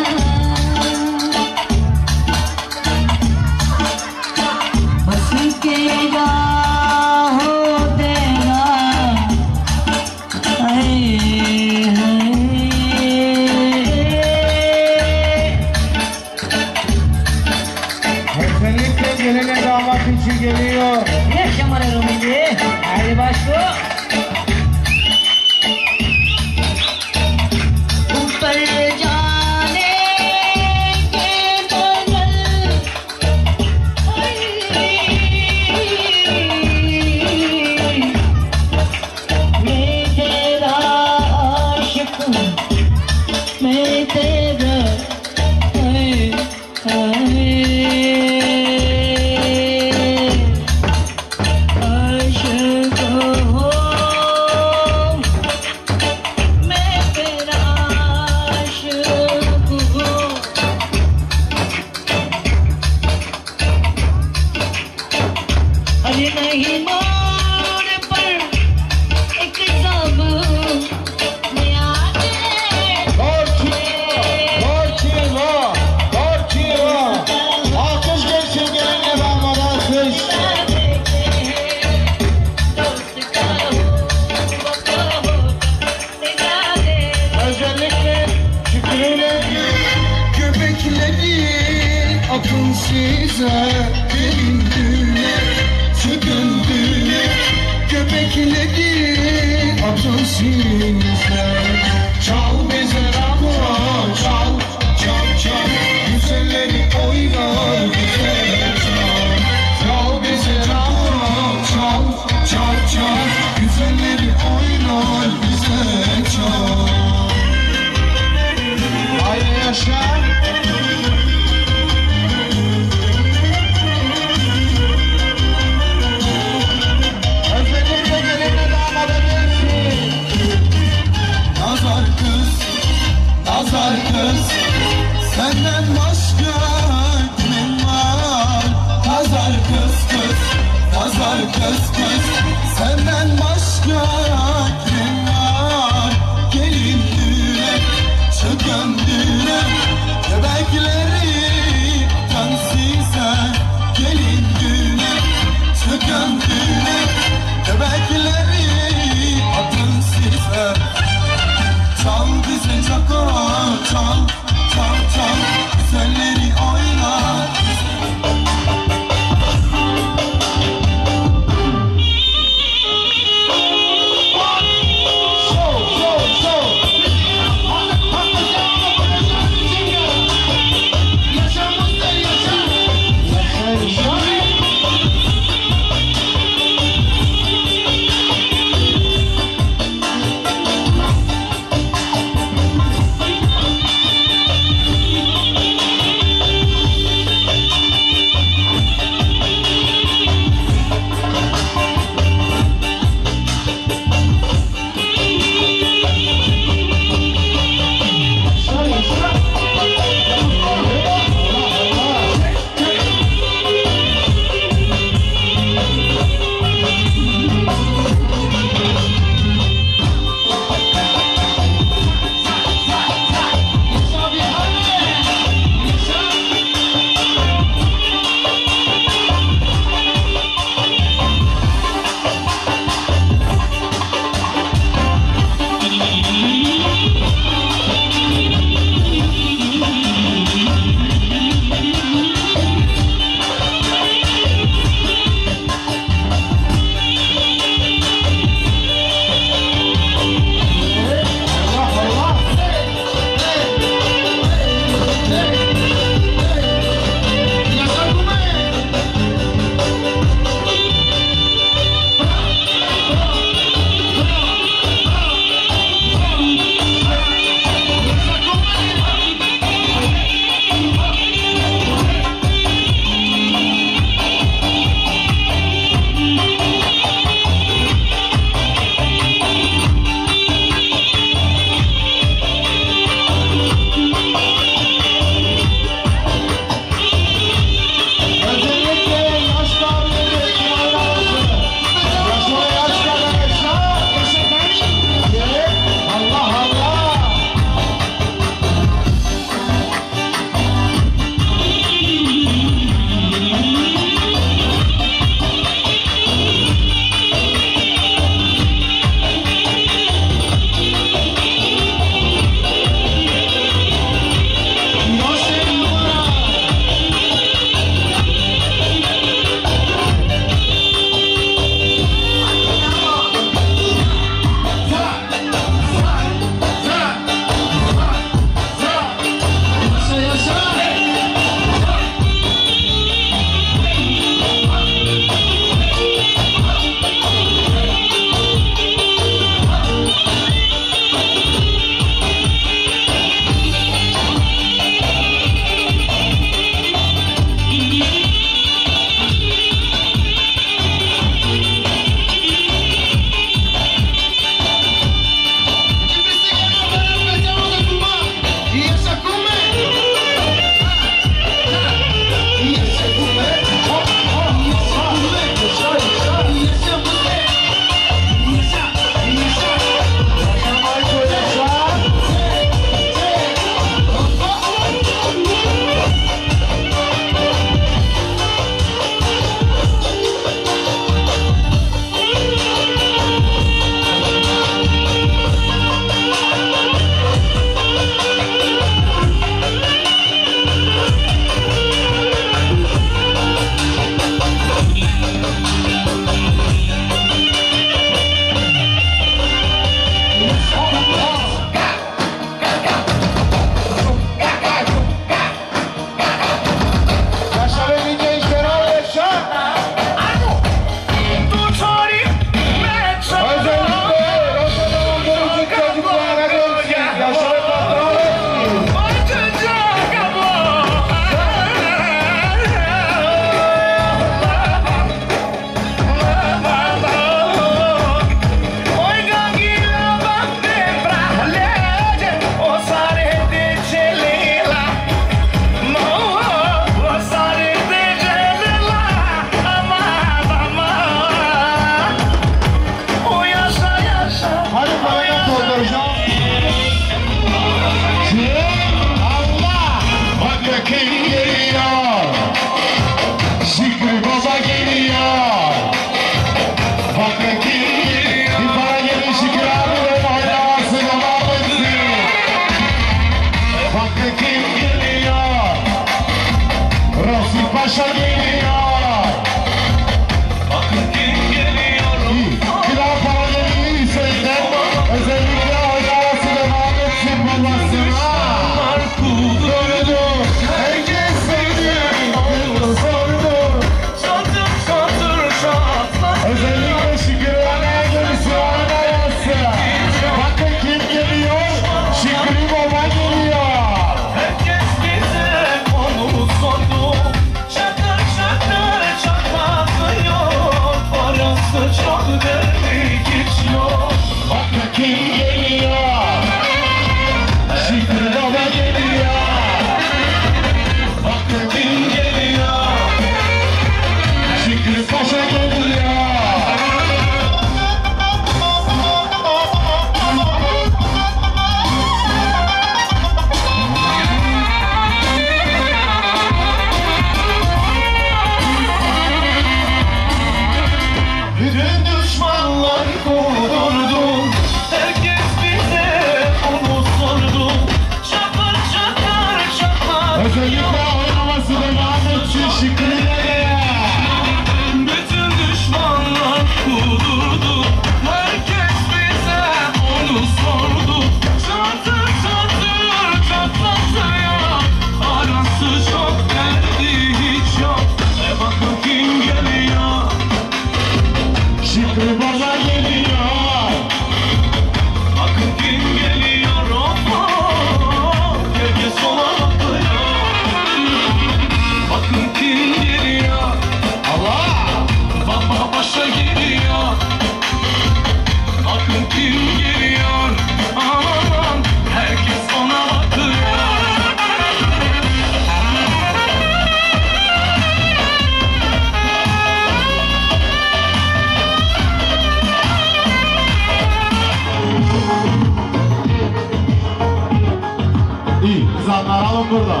Tam burada.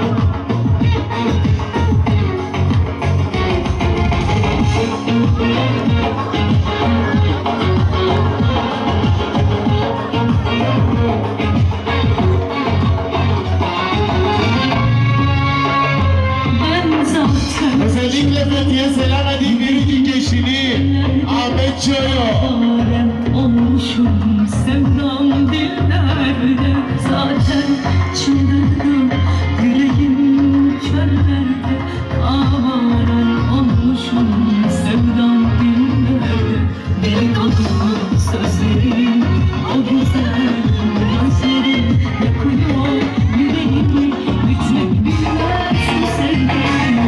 Ben zaten Özellikle Fethiye selam edeyim biricik eşini Ahmet Çoğ'u. Alem olmuşum sevdam dillerde. Zaten çıldırdım yüreğim çöllerde. Avarem olmuşum sevdam dillerde. Dedikodu sözlerim o güzel gözlerim yakıyor yüreğimi. Bitmek bilmez sevdiğim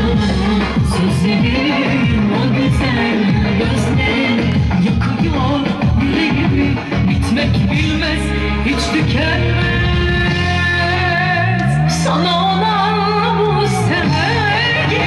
sözlerim o güzel gözlerim yakıyor yüreğimi. Bitmek bilmez hiç tükenmez. Sana olan bu sevgi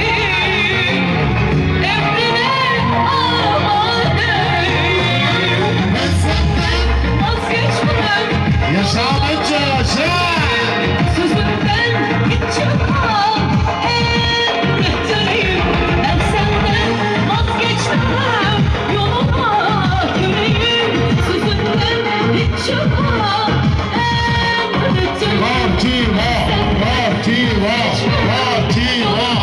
emrine amadeyim. Ben senden Vazgeçmem yaşa Ahmet Çoğ yaşa. sözümden hiç çıkmam. Emrettireyim ben senden vazgeçmem. Yoluma yürüyeyim sözümden hiç çıkmam. Emrettireyim Parti var, parti var, parti var.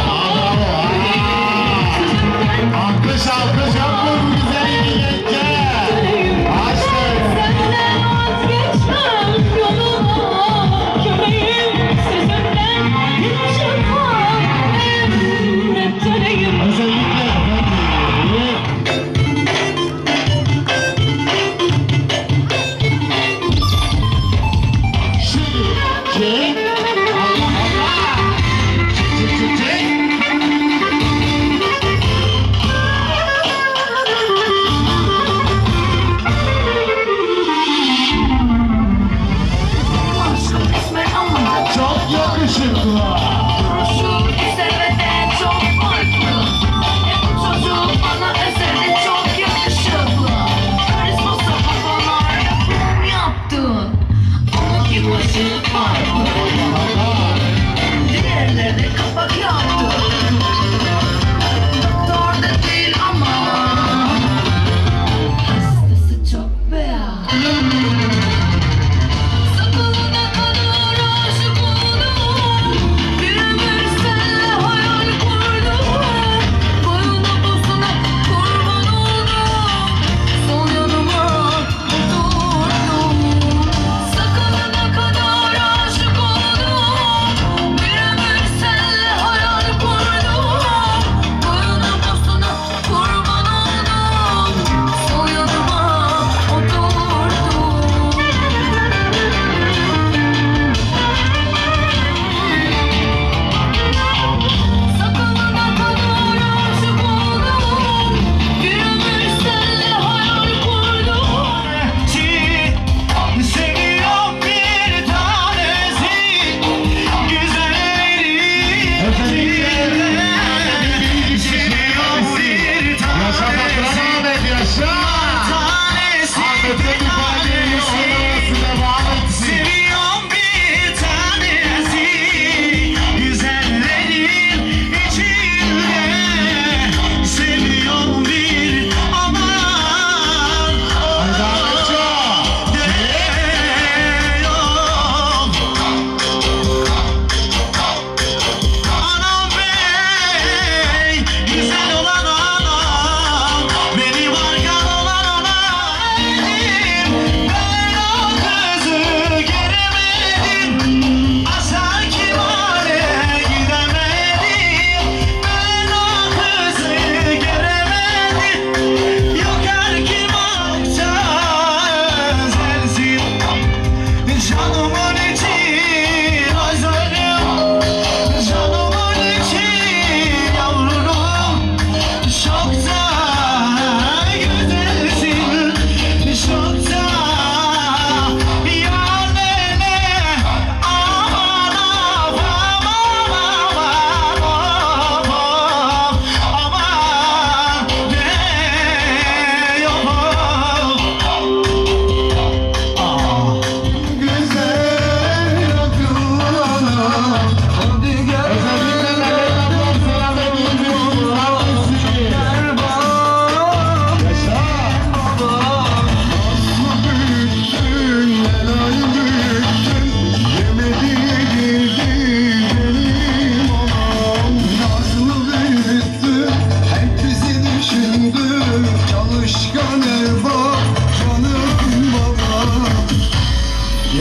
Alkış alkış yapma bu güzel yenge. Açtı. senden vazgeçmem. Yoluma yürüyeyim sözümden hiç çıkmam. Emrettireyim Özellikle efendim.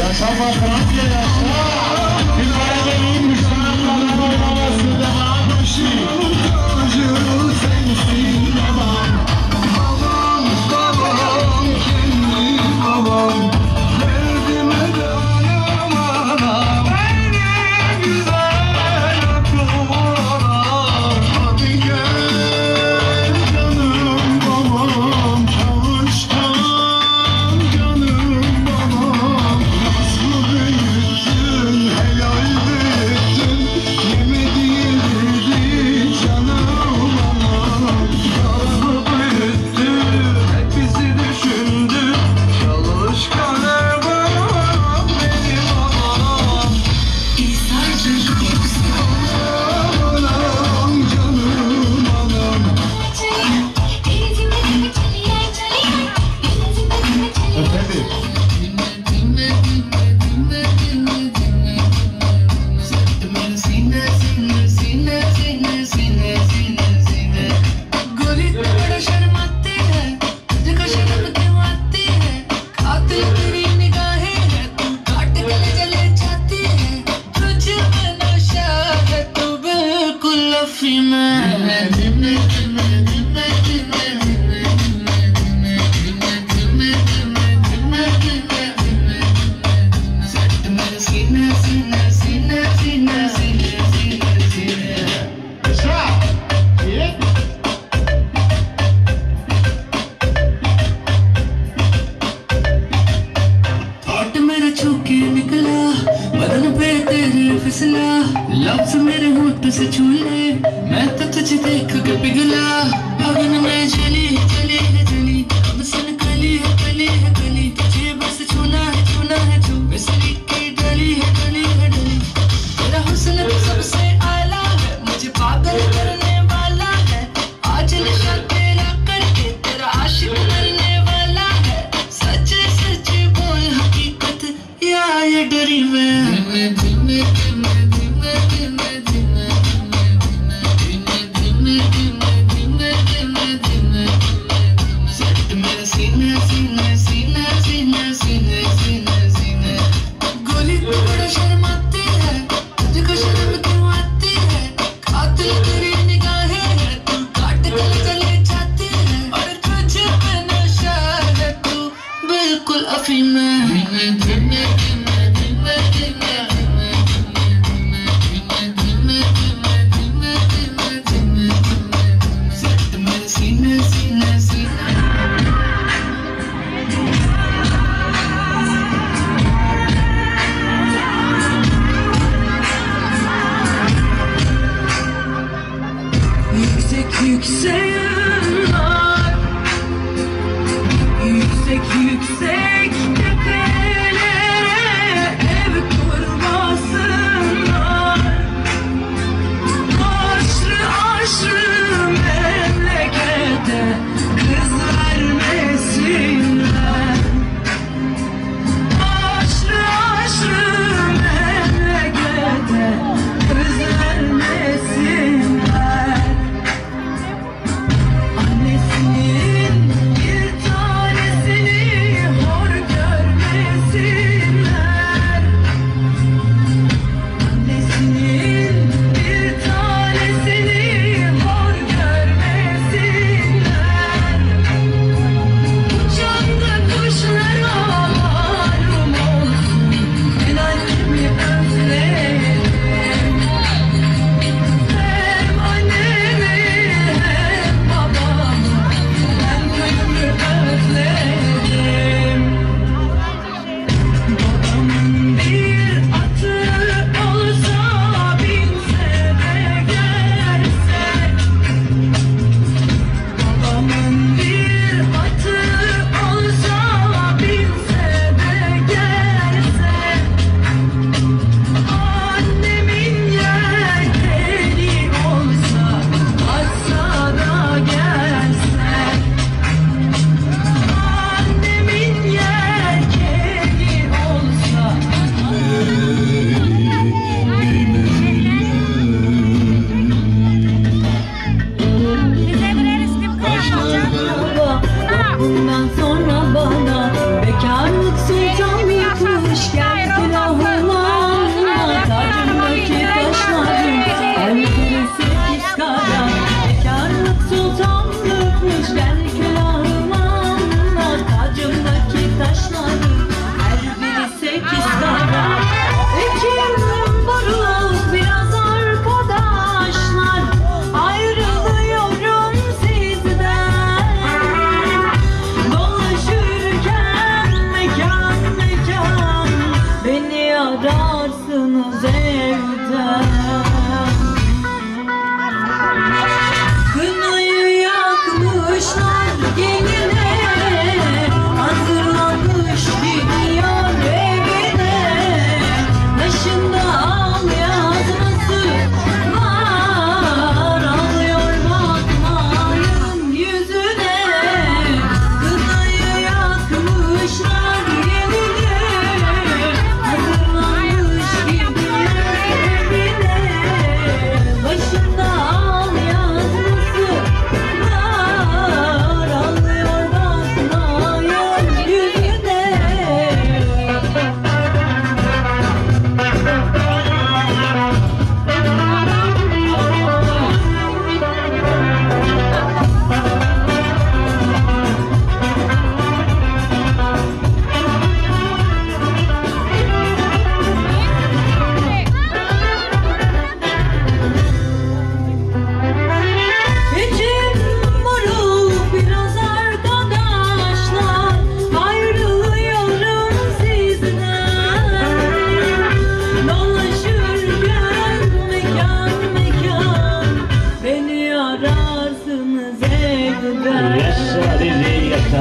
Yaşa Bakran diye yaşa. Bir ailenin müşterilerle oynaması devam eşi. Çocuğu sensin babam. Babam, babam, kendi babam. Derdime dayanamam. Beni güzel yapıyorlar. Hadi gel canım babam. Kavuştan canım babam. Nasıl büyüttün, helal büyüttün. Yemediğini canım babam. Nasıl büyüttün, hep bizi düşündün. Çalışkan babam, benim babam. Anam, canım anam. Efendim? लफ्ज़ मेरे होंठ से छू ले, मैं तो तुझे देख के पिघला। अगन में जली जली है जली, अब सन कली है कली है कली। तुझे बस छूना है छूना है छू, बिजली की डली है डली है डली। तेरा हुस्न भी सबसे आला है, मुझे पागल करने वाला है। आज नशा तेरा करके तेरा आशिक मरने वाला है। सच सच बोल हकीकत या ये डरी मैं। बिल्कुल अफीम है।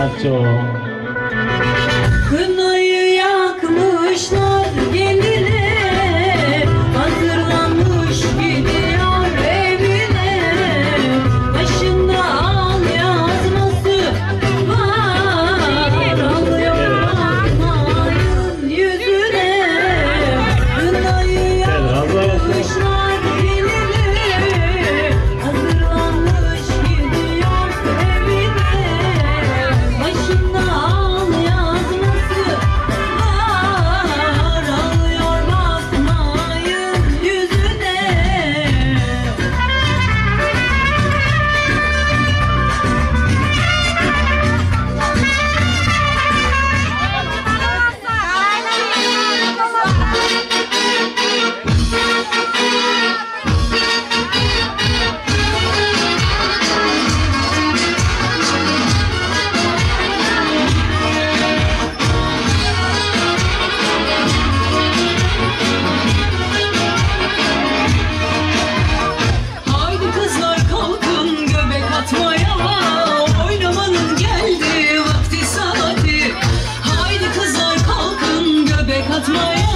sanatçı o. Kınayı yakmışlar geline, hazırlanmış gidiyor evine. Başında al yazması var, alıyor bakmayın yüzüne. Kınayı yakmışlar geline, hazırlanmış gidiyor evine. Başında al yazması var, alıyor bakmayın yüzüne. Haydi kızlar kalkın göbek atmaya, oynamanın geldi vakti saati. Haydi kızlar kalkın göbek atmaya,